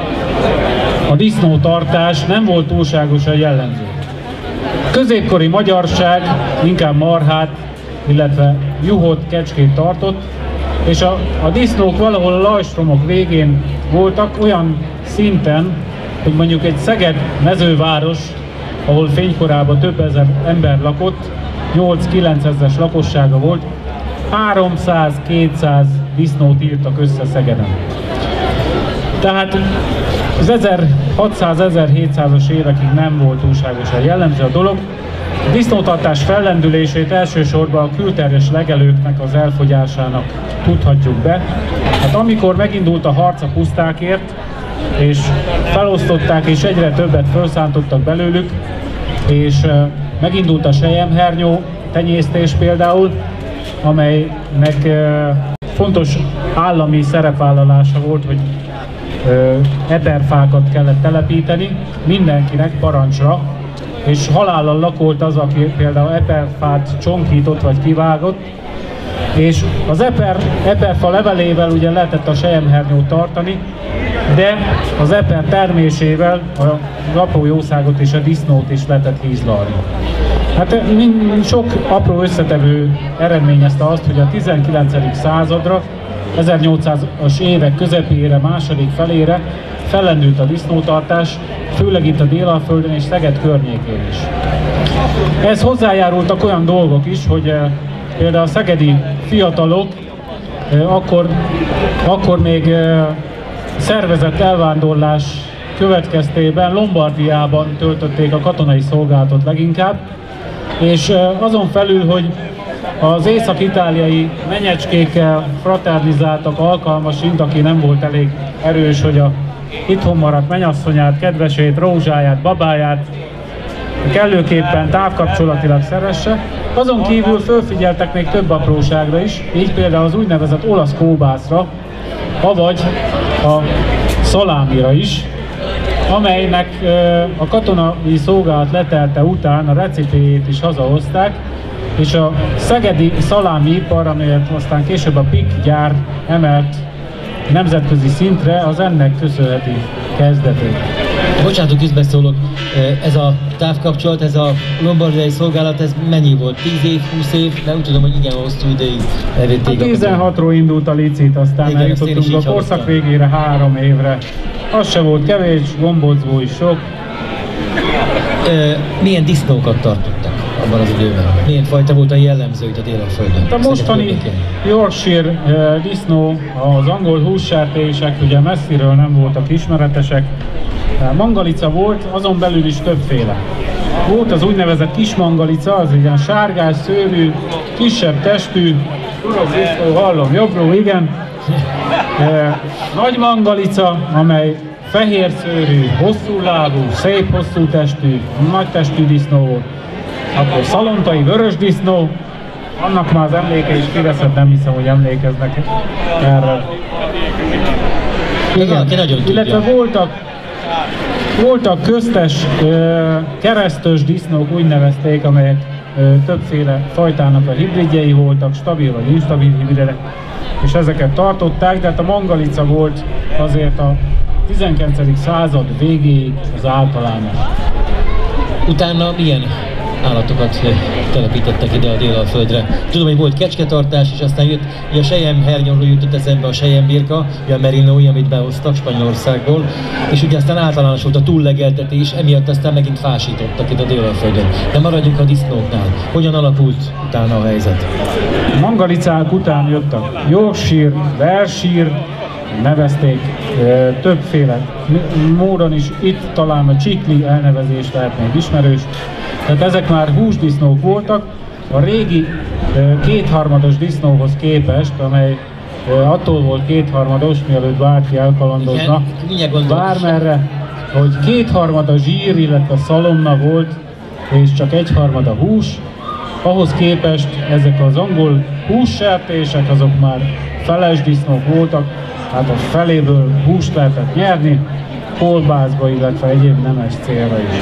a disznótartás nem volt túlságosan jellemző. A középkori magyarság inkább marhát, illetve juhot, kecskét tartott, és a, a disznók valahol a lajstromok végén voltak olyan szinten, hogy mondjuk egy Szeged mezőváros, ahol fénykorában több ezer ember lakott, nyolc-kilenc ezres lakossága volt, háromszáz-kétszáz disznót írtak össze Szegeden. Tehát az ezerhatszáz-ezerhétszázas évekig nem volt túlságosan jellemző a dolog. A disznótartás fellendülését elsősorban a külterjes legelőknek az elfogyásának tudhatjuk be. Hát amikor megindult a harc a pusztákért, és felosztották és egyre többet felszántottak belőlük, és megindult a selyemhernyó tenyésztés például, amelynek fontos állami szerepvállalása volt, hogy eperfákat kellett telepíteni mindenkinek parancsra, és halállal lakolt az, aki például eperfát csonkított vagy kivágott, És az eper, eperfa levelével ugye lehetett a selyemhernyót tartani, de az eper termésével a apró jószágot és a disznót is lehetett hízlalni. Hát sok apró összetevő eredményezte azt, hogy a tizenkilencedik századra, ezernyolcszázas évek közepére, második felére fellendült a disznótartás, főleg itt a Délalföldön és Szeged környékén is. Ez hozzájárultak olyan dolgok is, hogy például a szegedi fiatalok akkor, akkor még szervezett elvándorlás következtében Lombardiában töltötték a katonai szolgálatot leginkább, és azon felül, hogy az észak-itáliai menyecskékkel fraternizáltak alkalmasint, aki nem volt elég erős, hogy a itthon maradt mennyasszonyát, kedvesét, rózsáját, babáját kellőképpen távkapcsolatilag szeresse. Azon kívül fölfigyeltek még több apróságra is, így például az úgynevezett olasz kóbászra, avagy a szalámira is, amelynek a katonai szolgálat letelte után a recipéjét is hazahozták, és a szegedi szalámiipar, amelyet aztán később a pé i ká gyár emelt nemzetközi szintre, az ennek köszönheti kezdetét. Bocsánat, hogy közbeszólok, ez a távkapcsolat, ez a lombardiai szolgálat, ez mennyi volt? tíz év, húsz év? De úgy tudom, hogy igen hosszú ideig elvitték. A tizenhatról indult a licit, aztán eljutottunk a korszak végére három évre. Az se volt kevés, gombócból is sok. Milyen disznókat tartottak abban az időben? Milyen fajta volt a jellemző itt a Délalföldön? A mostani Yorkshire uh, disznó, az angol hússertések ugye messziről nem voltak ismeretesek. Mangalica volt, azon belül is többféle. Volt az úgynevezett kis mangalica, az ilyen sárgás, szőrű, kisebb testű, disznó, hallom jobbról, igen. E, nagy mangalica, amely fehér szőrű, hosszú lábú, szép hosszú testű, nagy testű disznó volt. Akkor szalontai vörös disznó, annak már az emléke is kiveszett, nem hiszem, hogy emlékeznek erre. Igen, illetve voltak, voltak köztes, keresztös disznók, úgy nevezték, amelyek többféle fajtának a hibridjei voltak, stabil vagy instabil hibridek, és ezeket tartották, de hát a mangalica volt azért a tizenkilencedik század végéig az általános. Utána milyen állatokat telepítettek ide a Délalföldre? Tudom, hogy volt kecsketartás, és aztán jött, a selyemhernyóról jutott eszembe a selyembirka, a merinói, amit behoztak Spanyolországból, és ugye aztán általános volt a túllegeltetés, emiatt aztán megint fásítottak itt a Délalföldön. De maradjunk a disznóknál. Hogyan alakult utána a helyzet? Mangalicák után jöttek Yorkshire, Berkshire, nevezték e, többféle módon is, itt talán a csikli elnevezés lehet még ismerős. Tehát ezek már húsdisznók voltak, a régi e, kétharmados disznóhoz képest, amely e, attól volt kétharmados, mielőtt bárki elkalandozna, bármerre, hogy kétharmada zsír, illetve szalonna volt, és csak egyharmada hús. Ahhoz képest ezek az angol hússertések, azok már feles disznók voltak, hát a feléből húst lehetett nyerni, kolbászba, illetve egyéb nemes célra is.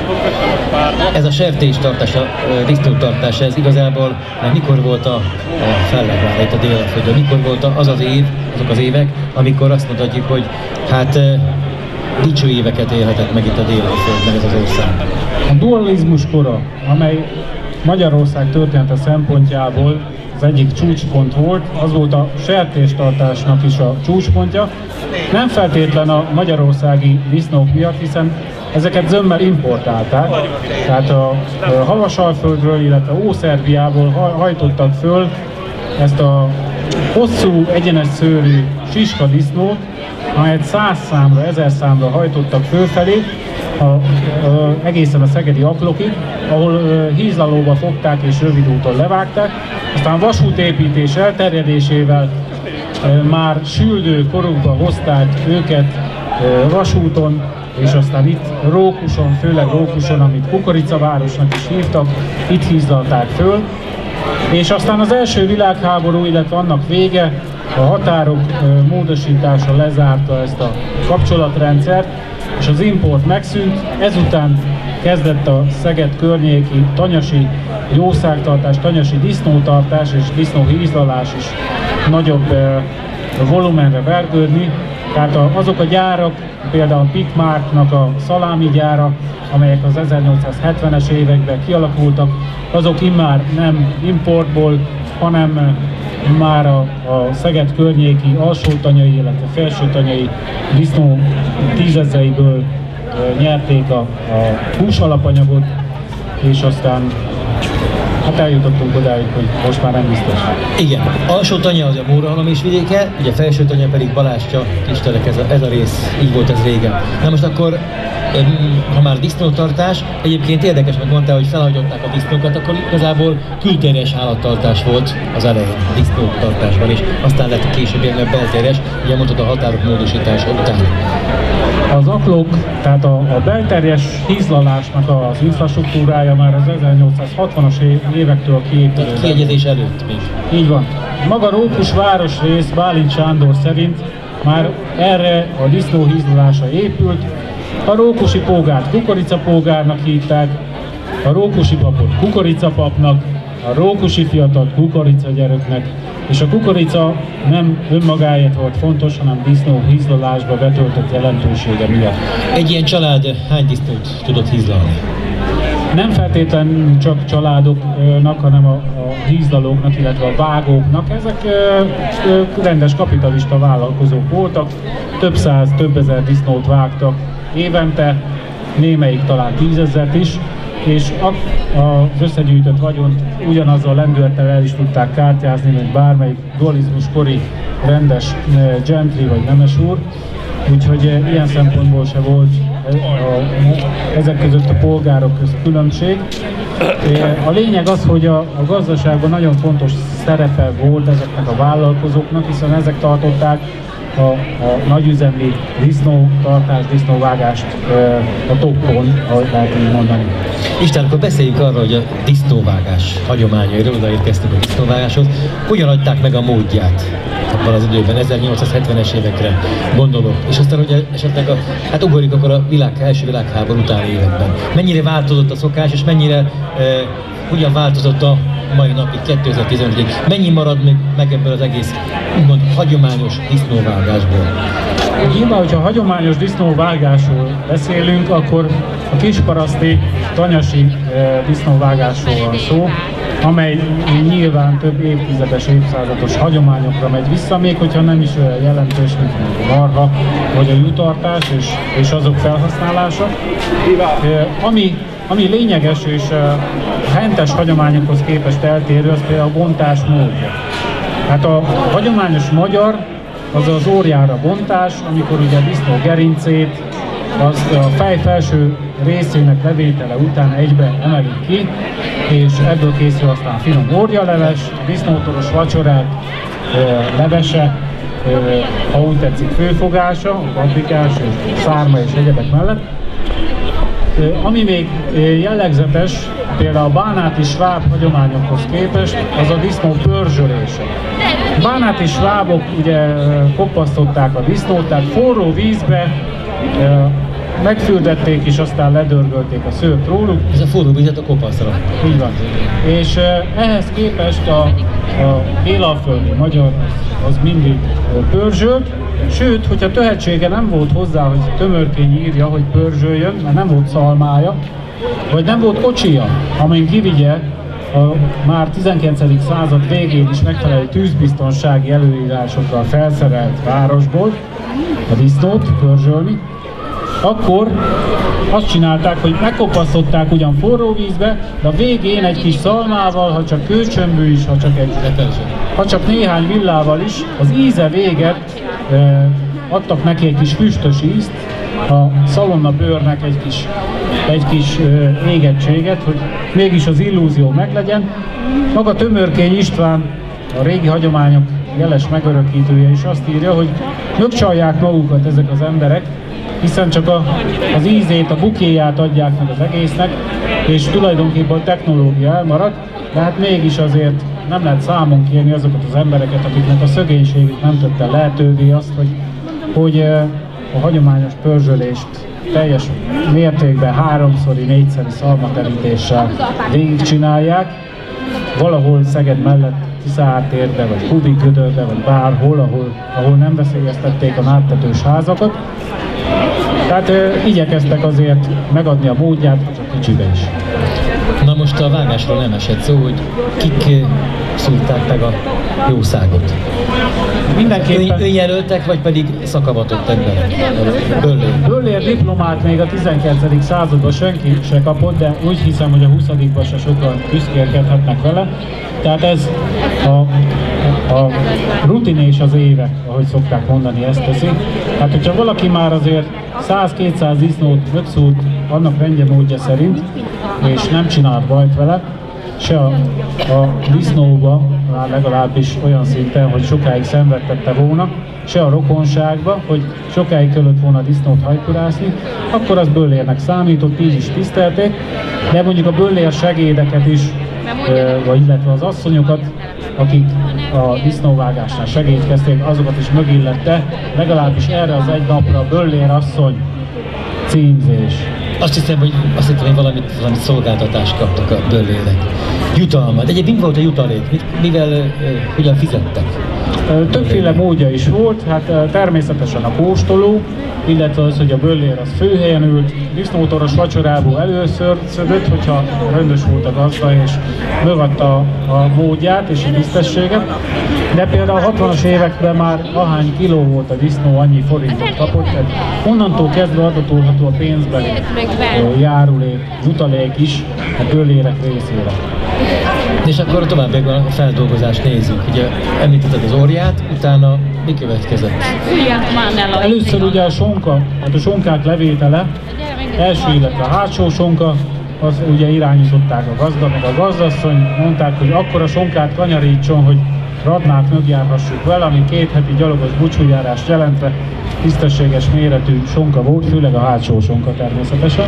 Ez a sertéstartás, a disznótartás, ez igazából mikor volt a, a fellegvára itt a Délalföldön? Mikor volt az az év, azok az évek, amikor azt mondhatjuk, hogy hát dicső éveket élhetett meg itt a Délalföld, meg ez az ország? A dualizmus kora, amely Magyarország története szempontjából az egyik csúcspont volt, az volt a sertéstartásnak is a csúcspontja. Nem feltétlen a magyarországi disznók miatt, hiszen ezeket zömmel importálták. Tehát a Havasalföldről, illetve Ószerbiából hajtottak föl ezt a hosszú, egyenes szőrű siska disznót, amelyet száz számra, ezer számra hajtottak fölfelé, a, a, egészen a szegedi aklokig, ahol a, hízlalóba fogták és rövid úton levágták. Aztán vasútépítés elterjedésével a, már süldő korukba hozták őket a, vasúton, és aztán itt Rókuson, főleg Rókuson, amit Kukoricavárosnak is hívtak, itt hízlalták föl. És aztán az első világháború, illetve annak vége, a határok módosítása lezárta ezt a kapcsolatrendszert, és az import megszűnt, ezután kezdett a Szeged környéki, tanyasi jószágtartás, tanyasi disznótartás és disznóhízlalás is nagyobb e, volumenre vergődni. Tehát a, azok a gyárak, például a Pikmarknak a szalámi gyára, amelyek az ezernyolcszázhetvenes években kialakultak, azok immár nem importból, hanem már a, a Szeged környéki alsótanyai, illetve felsőtanyai disznó tízezreiből e, nyerték a, a hús alapanyagot, és aztán hát eljutottunk odáig, hogy most már nem biztos. Igen, alsó tanya az a Mórahalom és vidéke, ugye felső tanya pedig Balástya, Kistelek, ez a, ez a rész, így volt ez régen. Na most akkor, ha már disznótartás, egyébként érdekes, mert mondtál, hogy felhagyották a disznókat, akkor igazából kültéres állattartás volt az elején a disznótartásban, és aztán lett később beltéres, ugye mondtad a határok módosítása után. Az aklók, tehát a, a belterjes hízlalásnak az infrastruktúrája már az ezernyolcszázhatvanas évektől kiépült. Kiegyezés előtt még. Így van. Maga Rókus városrész Bálint Sándor szerint már erre a disznóhízlalásra épült. A rókusi pógárt kukoricapógárnak hívták, a rókusi papot kukoricapapnak, a rókusi fiatalt kukoricagyereknek, és a kukorica nem önmagáért volt fontos, hanem disznóhízlalásba betöltött jelentősége miatt. Egy ilyen család hány disznót tudott hízlalni? Nem feltétlenül csak családoknak, hanem a, a hízlalóknak, illetve a vágóknak. Ezek ö, ö, rendes kapitalista vállalkozók voltak, több száz, több ezer disznót vágtak évente, némelyik talán tízezret is, és az összegyűjtött vagyont ugyanazzal lendülettel el is tudták kártyázni, mint bármelyik dualizmuskori rendes gentry vagy nemes úr. Úgyhogy ilyen szempontból se volt a, a, ezek között a polgárok közt különbség. A lényeg az, hogy a, a gazdaságban nagyon fontos szerepe volt ezeknek a vállalkozóknak, hiszen ezek tartották a, a nagyüzemi disznótartás, disznóvágást a toppon, ahogy lehet így mondani. Isten, akkor beszéljünk arról, hogy a disznóvágás hagyományairól, odaérkeztünk a disznóvágáshoz. Hogyan adták meg a módját abban az időben, ezernyolcszázhetvenes évekre gondolok, és aztán ugye esetleg a, hát ugorjuk akkor a világ, első világháború utáni években. Mennyire változott a szokás, és mennyire, e, hogyan változott a mai napig, kétezer-tizenötig, mennyi marad még meg ebből az egész, úgymond hagyományos disznóvágásból? Nyilván, hogyha a hagyományos disznóvágásról beszélünk, akkor a kisparaszti, tanyasi e, disznóvágásról van szó, amely nyilván több évtizedes, évszázados hagyományokra megy vissza, még hogyha nem is olyan jelentős, mint a marha, vagy a jutartás és, és azok felhasználása. E, ami, ami lényeges és a hentes hagyományokhoz képest eltérő, az például a bontás módja. Hát a hagyományos magyar az az óriára bontás, amikor ugye a disznó gerincét, az a fej felső részének levétele után egybe emelik ki, és ebből készül aztán finom órialeves, disznótoros vacsorák levese, ha úgy tetszik főfogása, paprikás és szárma és egyebek mellett. Ami még jellegzetes, például a bánáti sváb hagyományokhoz képest, az a disznó pörzsölése. Bánáti svábok ugye kopasztották a disznót, tehát forró vízbe megfürdették és aztán ledörgölték a szőrt róluk. Ez a forró vizet a kopaszra. Így van. És ehhez képest a, a délalföldi magyar az mindig pörzsölt, sőt, hogyha tehetsége nem volt hozzá, hogy tömörkény írja, hogy pörzsöljön, mert nem volt szalmája, vagy nem volt kocsija, amin kivigye a már tizenkilencedik század végén is megfelelő tűzbiztonsági előírásokkal felszerelt városból a disznót pörzsölni, akkor azt csinálták, hogy megkopasztották ugyan forró vízbe, de a végén egy kis szalmával, ha csak kőcsömbű is, ha csak, egy, ha csak néhány villával is, az íze véget e, adtak neki egy kis füstös ízt, a szalonna bőrnek egy kis, egy kis e, égettséget, hogy mégis az illúzió meglegyen. Maga Tömörkény István, a régi hagyományok jeles megörökítője is azt írja, hogy mögcsalják magukat ezek az emberek, hiszen csak a, az ízét, a bukéját adják meg az egésznek, és tulajdonképpen a technológia elmarad, de hát mégis azért nem lehet számon kérni azokat az embereket, akiknek a szegénységük nem tette lehetővé azt, hogy, hogy a hagyományos pörzsölést teljes mértékben háromszori, négyszeri szalmaterítéssel végigcsinálják. Valahol Szeged mellett Tiszátérbe, vagy Kubik-gödörbe, vagy bárhol, ahol, ahol nem veszélyeztették a nádtetős házakat. Tehát ö, igyekeztek azért megadni a módját, csak kicsibe is. Na most a vágásról nem esett szó, hogy kik szúrták meg a jószágot. Mindenképpen... Ön, önjelöltek, vagy pedig szakavatott emberek? Böllér. Böllér diplomát még a tizenkilencedik században senki se kapott, de úgy hiszem, hogy a huszadikban se sokan büszkélkedhetnek vele. Tehát ez a, a rutin és az évek, ahogy szokták mondani, ezt teszi. Tehát, hogyha valaki már azért száz-kétszáz disznót megszúrt annak rendje módja szerint, és nem csinált bajt vele, se a, a disznóba, legalábbis olyan szinten, hogy sokáig szenvedtette volna, se a rokonságba, hogy sokáig kellett volna disznót hajkurászni, akkor az böllérnek számított, így is tisztelték, de mondjuk a böllér segédeket is, vagy illetve az asszonyokat, akik a disznóvágásnál segédkezték, azokat is mögillette, legalábbis erre az egy napra a böllér asszony címzés. Azt hiszem, hogy, azt hiszem, hogy valamit, valamit szolgáltatást kaptak a böllérek. Jutalmat. Egyébként mi volt a jutalék? Mivel, uh, hogyan fizettek? Többféle módja is volt, hát természetesen a kóstoló, illetve az, hogy a böllér az főhelyen ült, disznótoros vacsorából először szödött, hogyha rendes volt a gazda és megadta a módját és a tisztességet. De például a hatvanas években már ahány kiló volt a disznó, annyi forintot kapott, tehát onnantól kezdve adatolható a pénzbeli járulék, jutalék is a böllérek részére. És akkor továbbiakban a feldolgozást nézzük. Ugye említetted az orját, utána mi következett? Először ugye a sonka, hát a sonkák levétele, első, illetve a hátsó sonka, az ugye irányították a gazda, meg a gazdasszony, mondták, hogy akkor a sonkát kanyarítson, hogy Radnát megjárhassuk vele, ami két heti gyalogos búcsújárást jelentve tisztességes méretű sonka volt, főleg a hátsó sonka természetesen.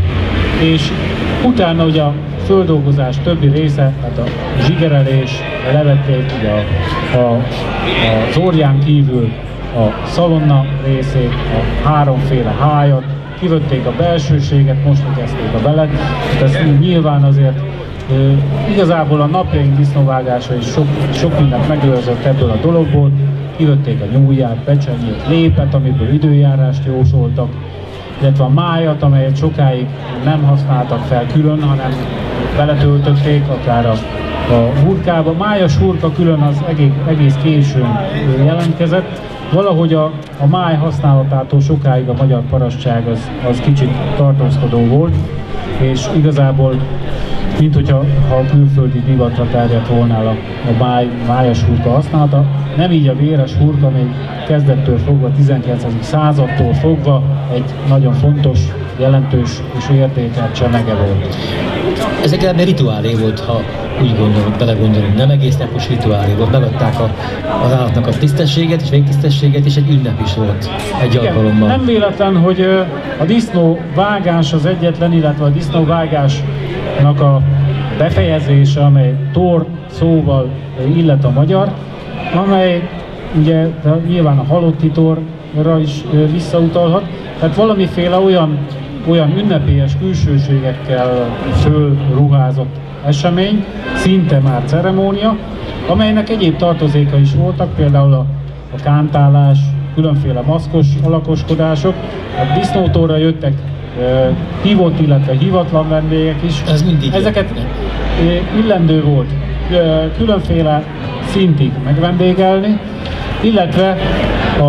És utána ugye a földolgozás többi része, hát a zsigerelés, levették ugye a, a, az orján kívül a szalonna részét, a háromféle hájat, kivették a belsőséget, mosni kezdték a belet, tehát ez nyilván azért e, igazából a napjaink disznóvágása is sok, sok mindent megőrzött ebből a dologból, kivették a nyúlját, pecsenyét, lépet, amiből időjárást jósoltak, illetve a májat, amelyet sokáig nem használtak fel külön, hanem beletöltötték akár a, a hurkába. Májas hurka külön az egész, egész későn jelentkezett. Valahogy a, a máj használatától sokáig a magyar parasztság az, az kicsit tartózkodó volt, és igazából, mint hogyha ha a külföldi divatra terjedt volna a, a máj, májas hurka használata, nem így a véres hurka, még kezdettől fogva, tizenkilencedik századtól fogva egy nagyon fontos, jelentős és értékelt csemege volt. Ez legalább egy rituálé volt, ha úgy gondolunk, belegondolunk, nem egész napos rituálé volt. Megadták a, az állatnak a tisztességet és végtisztességet, és egy ünnep is volt egy Igen, alkalommal. Nem véletlen, hogy a disznóvágás az egyetlen, illetve a disznóvágásnak a befejezése, amely tor szóval illet a magyar, amely ugye nyilván a halotti torra is visszautalhat, tehát valamiféle olyan, olyan ünnepélyes külsőségekkel fölruházott esemény, szinte már ceremónia, amelynek egyéb tartozéka is voltak, például a, a kántálás, különféle maszkos alakoskodások, a disznótorra jöttek e, hívott, illetve hívatlan vendégek is. Ez mindig Ezeket e, illendő volt e, különféle szintig megvendégelni, illetve a,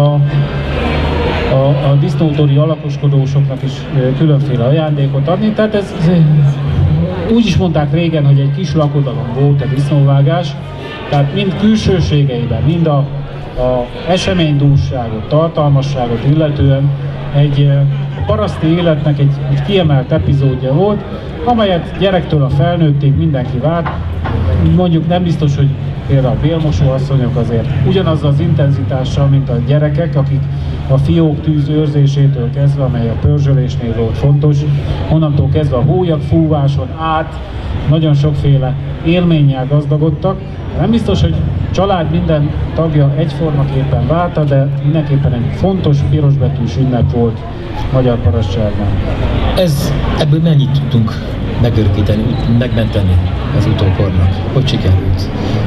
a, a disznótori alakoskodósoknak is különféle ajándékot adni. Tehát ez, ez úgy is mondták régen, hogy egy kis lakodalom volt a disznóvágás, tehát mind külsőségeiben, mind a, a eseménydússágot, tartalmasságot illetően egy paraszti életnek egy, egy kiemelt epizódja volt, amelyet gyerektől a felnőttig mindenki várt. Mondjuk nem biztos, hogy például a bélmosó asszonyok azért ugyanaz az intenzitással, mint a gyerekek, akik a fiók tűz őrzésétől kezdve, amely a pörzsölésnél volt fontos, onnantól kezdve a hólyak fúváson át nagyon sokféle élménnyel gazdagodtak. Nem biztos, hogy család minden tagja egyformaképpen várta, de mindenképpen egy fontos pirosbetűs ünnep volt magyar parasztságban. Ez, ebből mennyit tudtunk megörökíteni, megmenteni az utókornak? Hogy sikerült?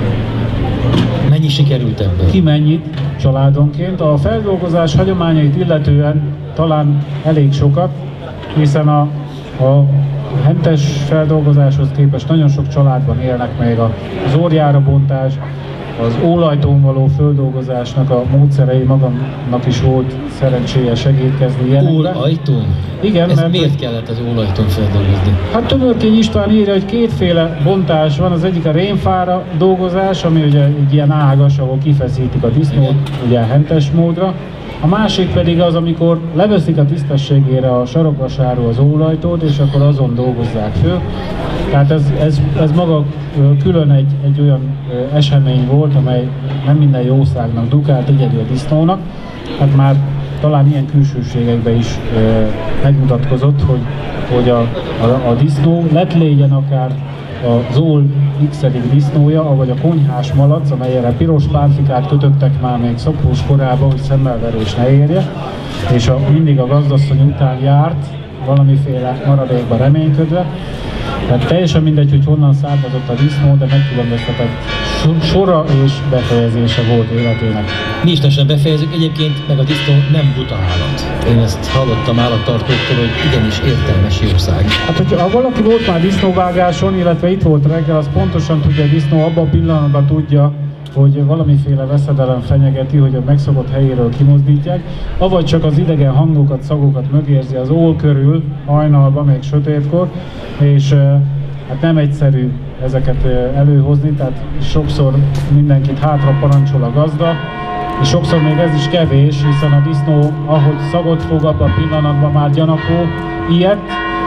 Mennyi sikerült ebből? Ki mennyit családonként? A feldolgozás hagyományait illetően talán elég sokat, hiszen a, a hentes feldolgozáshoz képest nagyon sok családban élnek még az óriára bontás, az ólajtón való földolgozásnak a módszerei, magamnak is volt szerencséje segítkezni ilyenekbe. Ólajtón? Igen, Ez mert miért kellett az ólajtón feldolgozni? Hát Tömörkény István írja, hogy kétféle bontás van, az egyik a rémfára dolgozás, ami ugye egy ilyen ágas, ahol kifeszítik a disznót, ugye hentes módra. A másik pedig az, amikor leveszik a tisztességére a sarokvasáról az ólajtót, és akkor azon dolgozzák föl. Tehát ez, ez, ez maga külön egy, egy olyan esemény volt, amely nem minden jószágnak dukált, egyedül a disznónak. Hát már talán ilyen külsőségekben is e, megmutatkozott, hogy, hogy a, a, a disznó lett légyen akár az ól x-edik disznója, vagy a konyhás malac, amelyre piros pántlikát kötöttek már még szapós korában, hogy szemmelverés ne érje, és a, mindig a gazdasszony után járt, valamiféle maradékba reményködve. Tehát teljesen mindegy, hogy honnan származott a disznó, de megkülönböztetett sora és befejezése volt életének. Mi istesen befejezzük, egyébként meg a disznó nem buta állat. Én ezt hallottam állattartóktól, hogy igenis értelmes jószág. Hát, hogyha valaki volt már disznóvágáson, illetve itt volt reggel, az pontosan tudja, a disznó abban a pillanatban tudja, hogy valamiféle veszedelem fenyegeti, hogy a megszokott helyéről kimozdítják, avagy csak az idegen hangokat, szagokat mögérzi az ól körül, hajnalban, még sötétkor, és hát nem egyszerű ezeket előhozni, tehát sokszor mindenkit hátra parancsol a gazda, és sokszor még ez is kevés, hiszen a disznó, ahogy szagot fog, abban a pillanatban már gyanakó ilyet,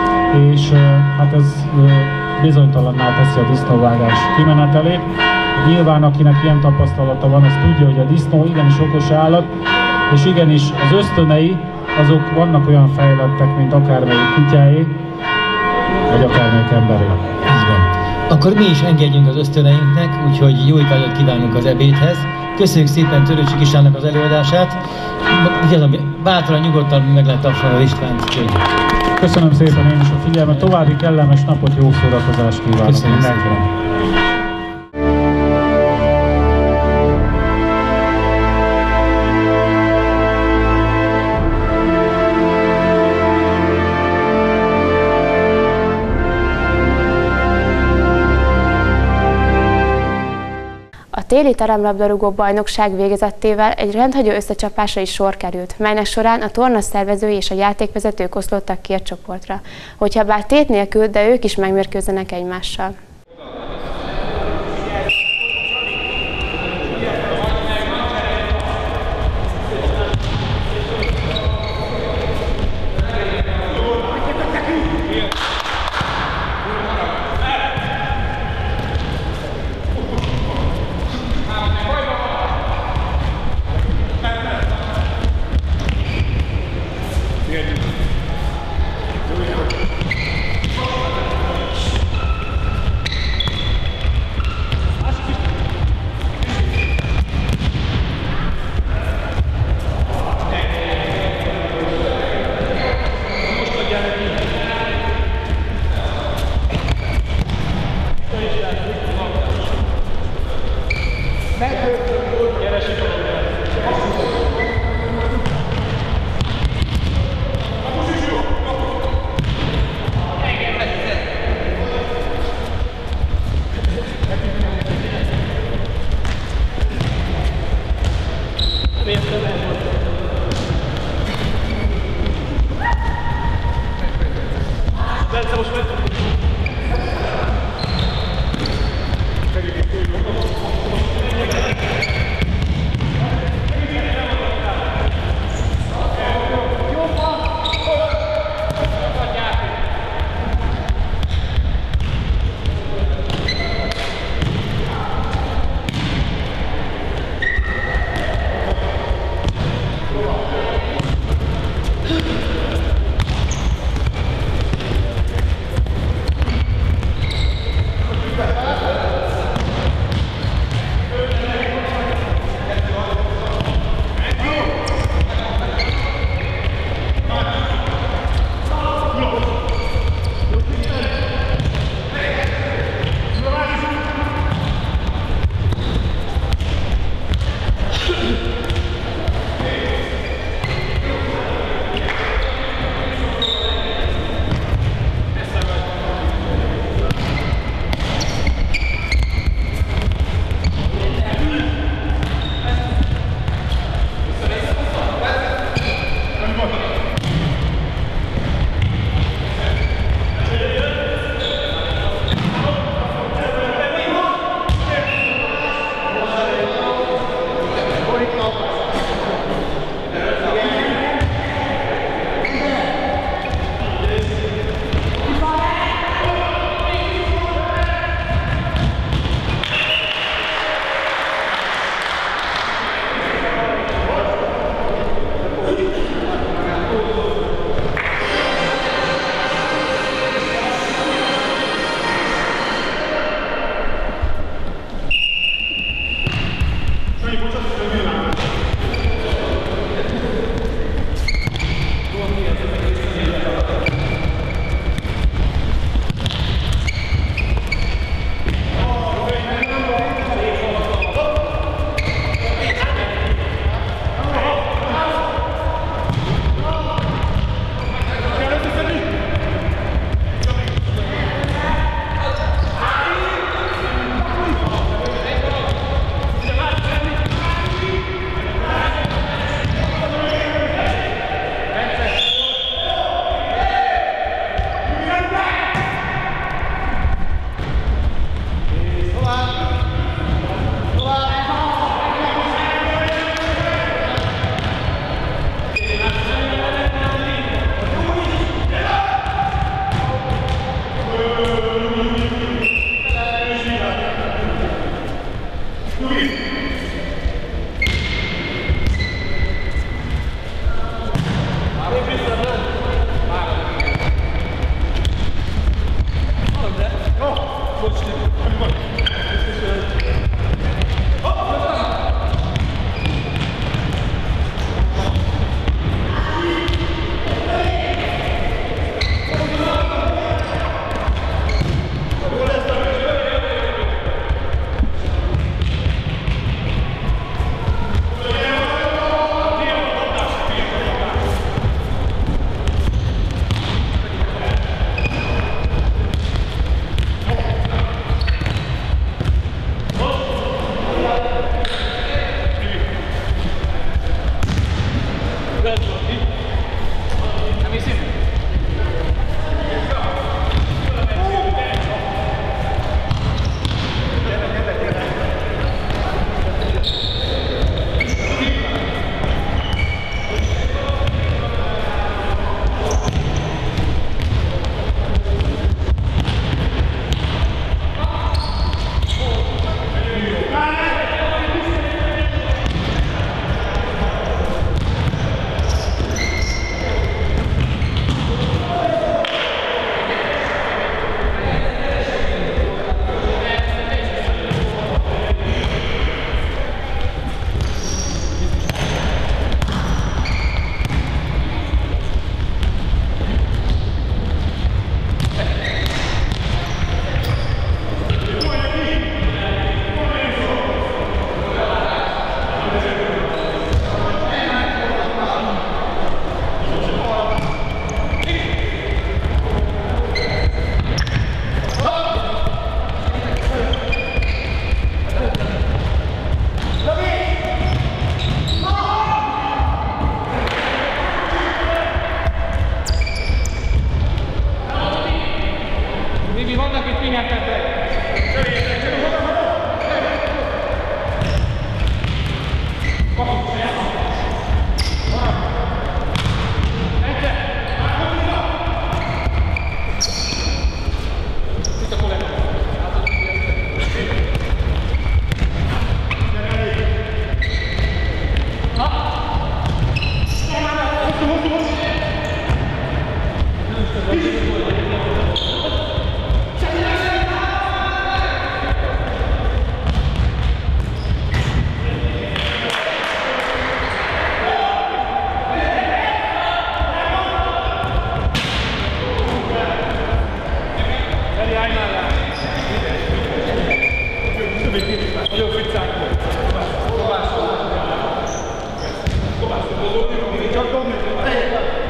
és hát ez bizonytalanná teszi a disznóvágás kimenetelét. Nyilván akinek ilyen tapasztalata van, az tudja, hogy a disznó igenis okos állat, és igenis az ösztönei, azok vannak olyan fejlettek, mint akármelyik kutyáé, vagy akármelyik emberé. Így van. Akkor mi is engedjünk az ösztöneinknek, úgyhogy jó étvágyat kívánunk az ebédhez. Köszönjük szépen Törőcsik Istvánnak az előadását. Igazán bátran, nyugodtan meg lehet tapsolni az Istvánt. Köszönöm szépen én is a figyelmet, további kellemes napot, jó szórakozást kívánok mindenkinek. A téli teremlabdarúgó bajnokság végezettével egy rendhagyó összecsapásra is sor került, melynek során a torna szervezői és a játékvezetők oszlottak két csoportra, hogyha bár tét nélkül, de ők is megmérkőzzenek egymással. Csak dobni.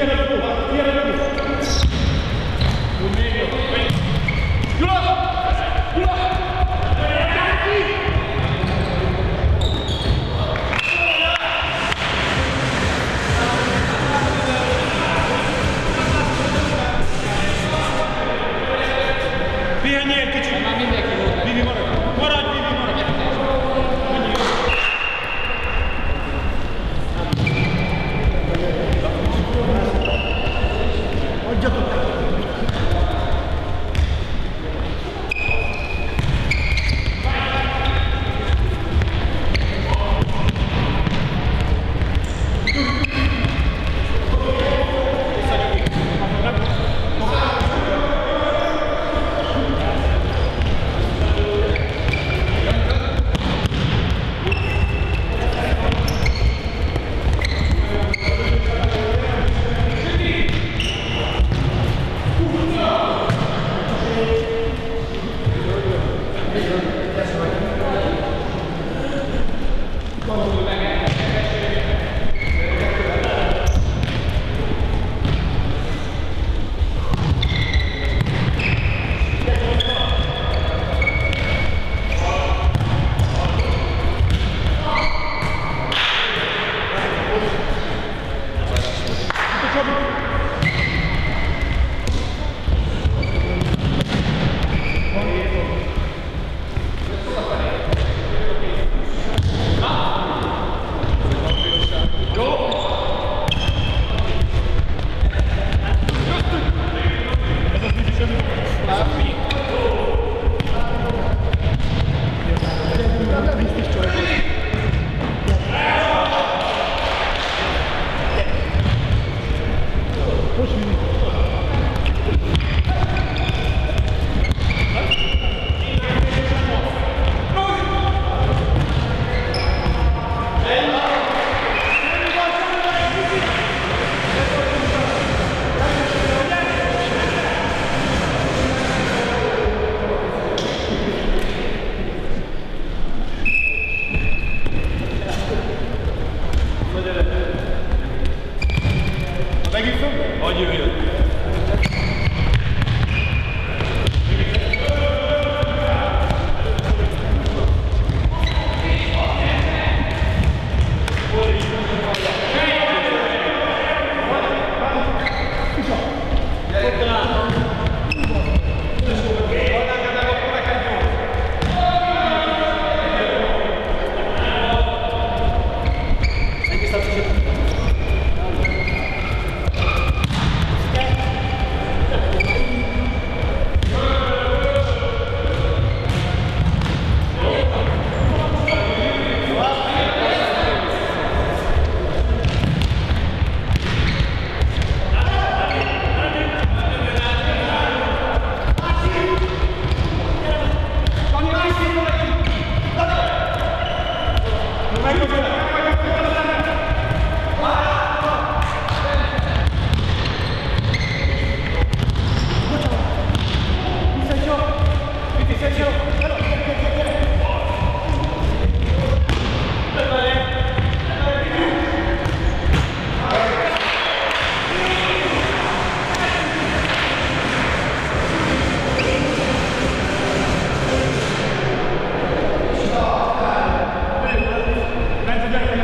Grazie.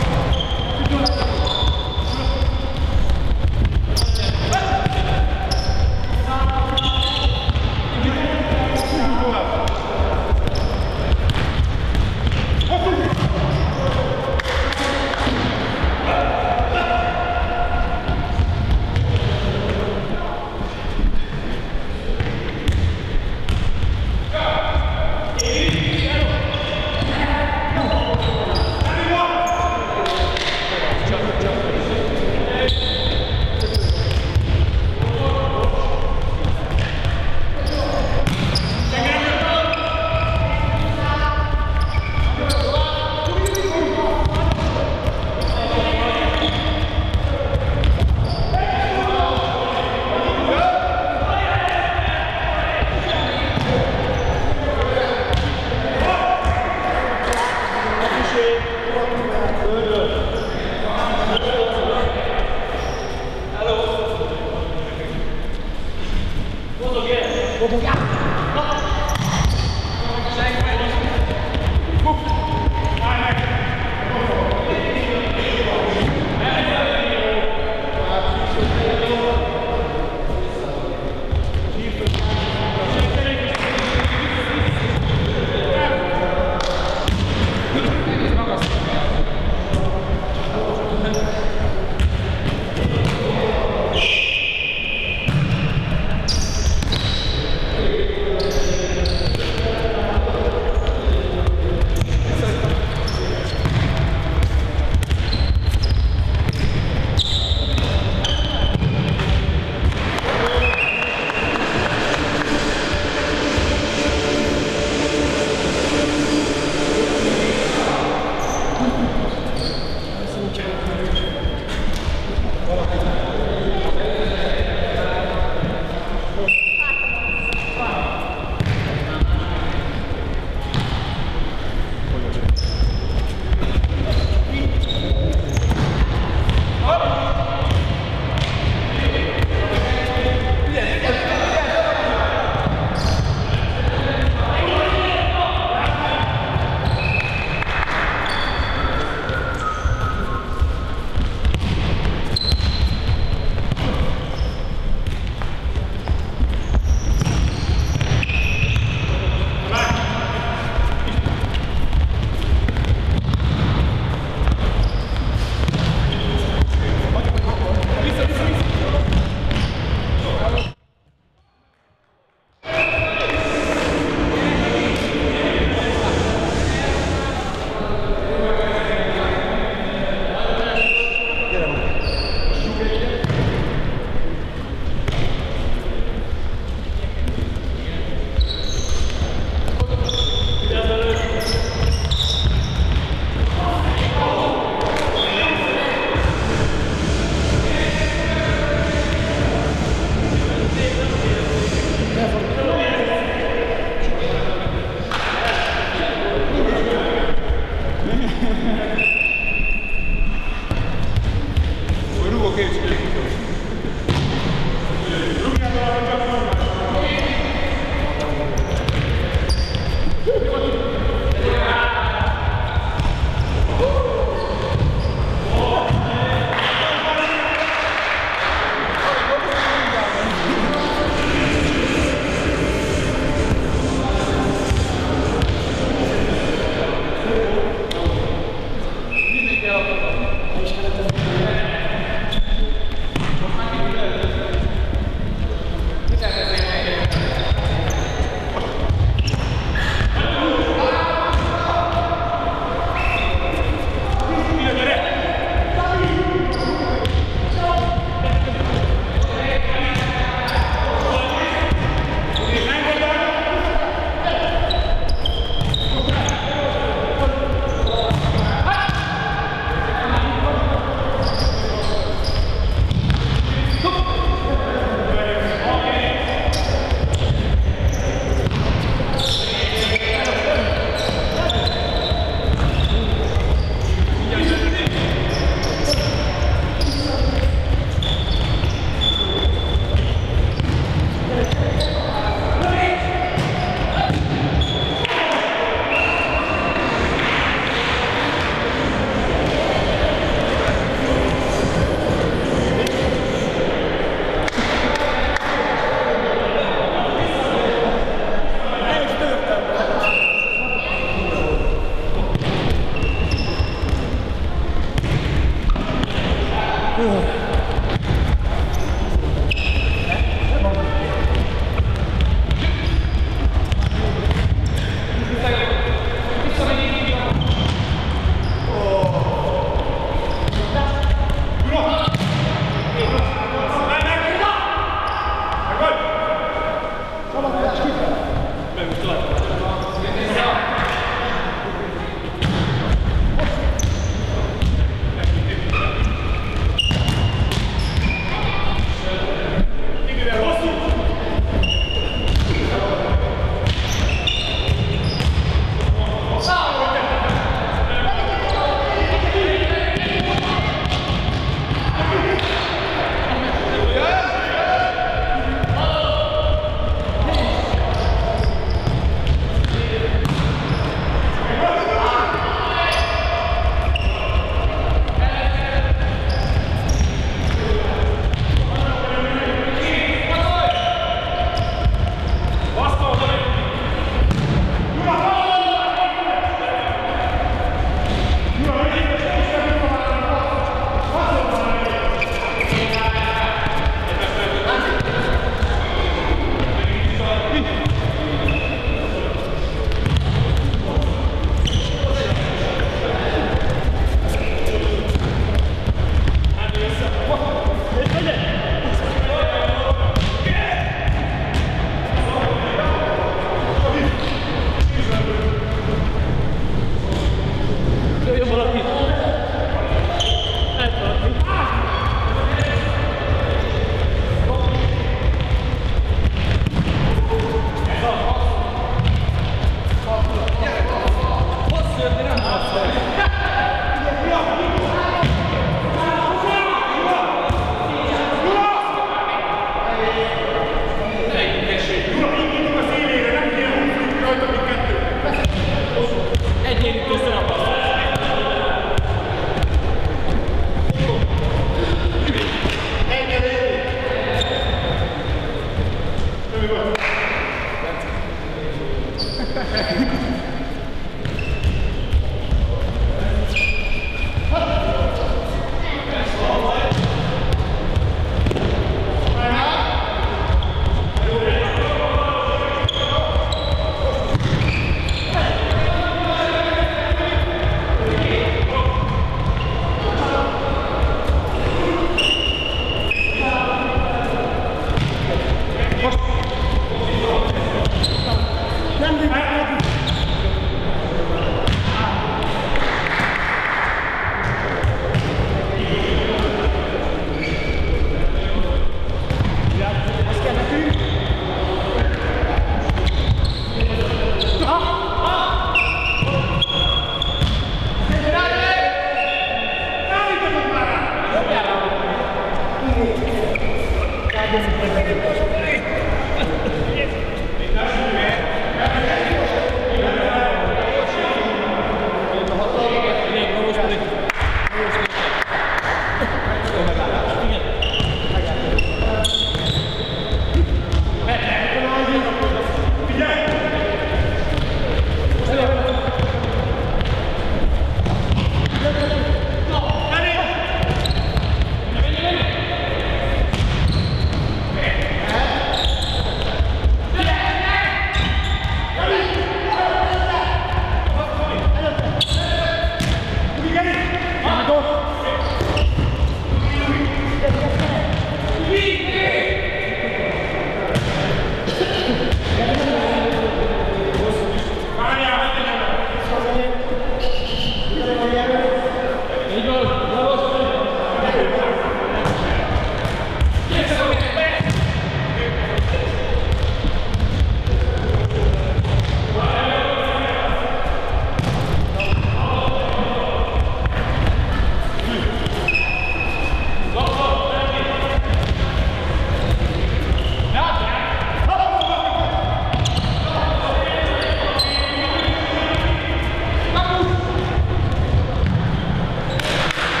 Ed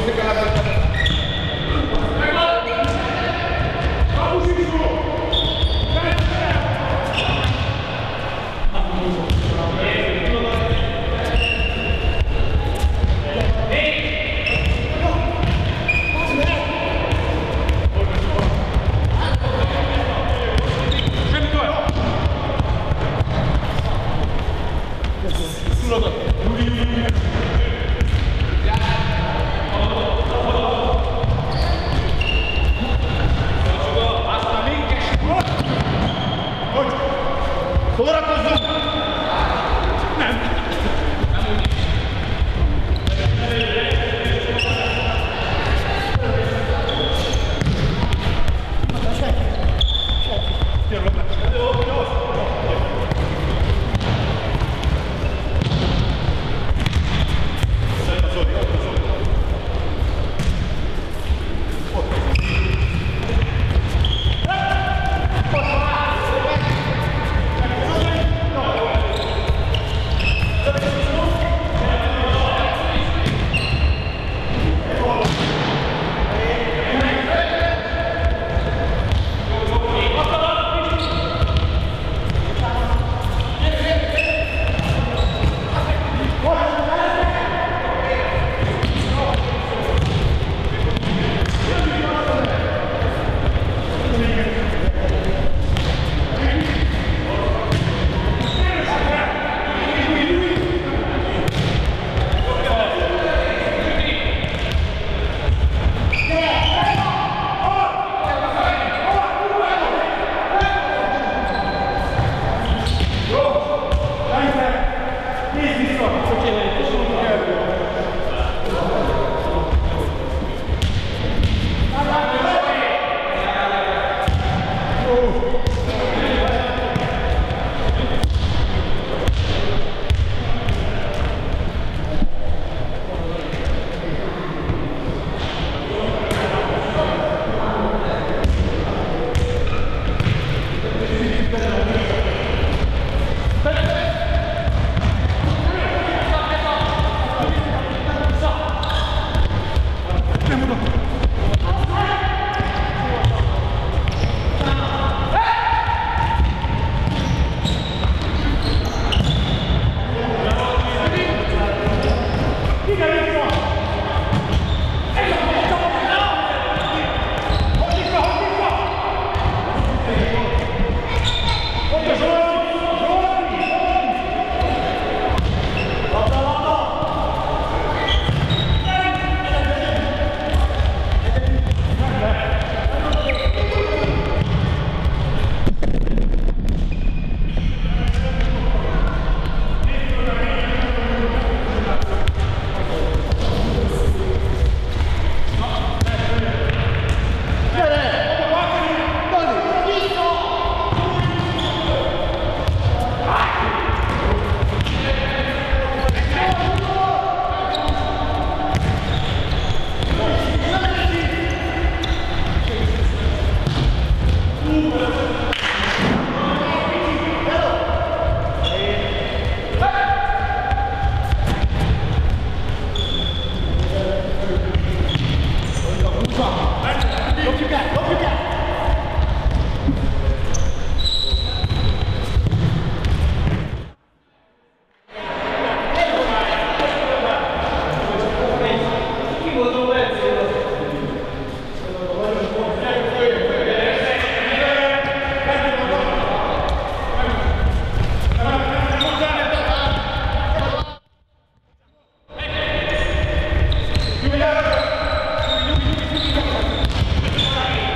Don't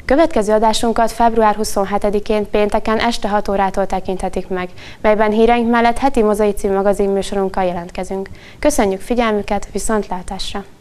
Következő adásunkat február huszonhetedikén pénteken este hat órától tekinthetik meg, melyben híreink mellett heti Mozaik című magazinműsorunkkal jelentkezünk. Köszönjük figyelmüket, viszontlátásra!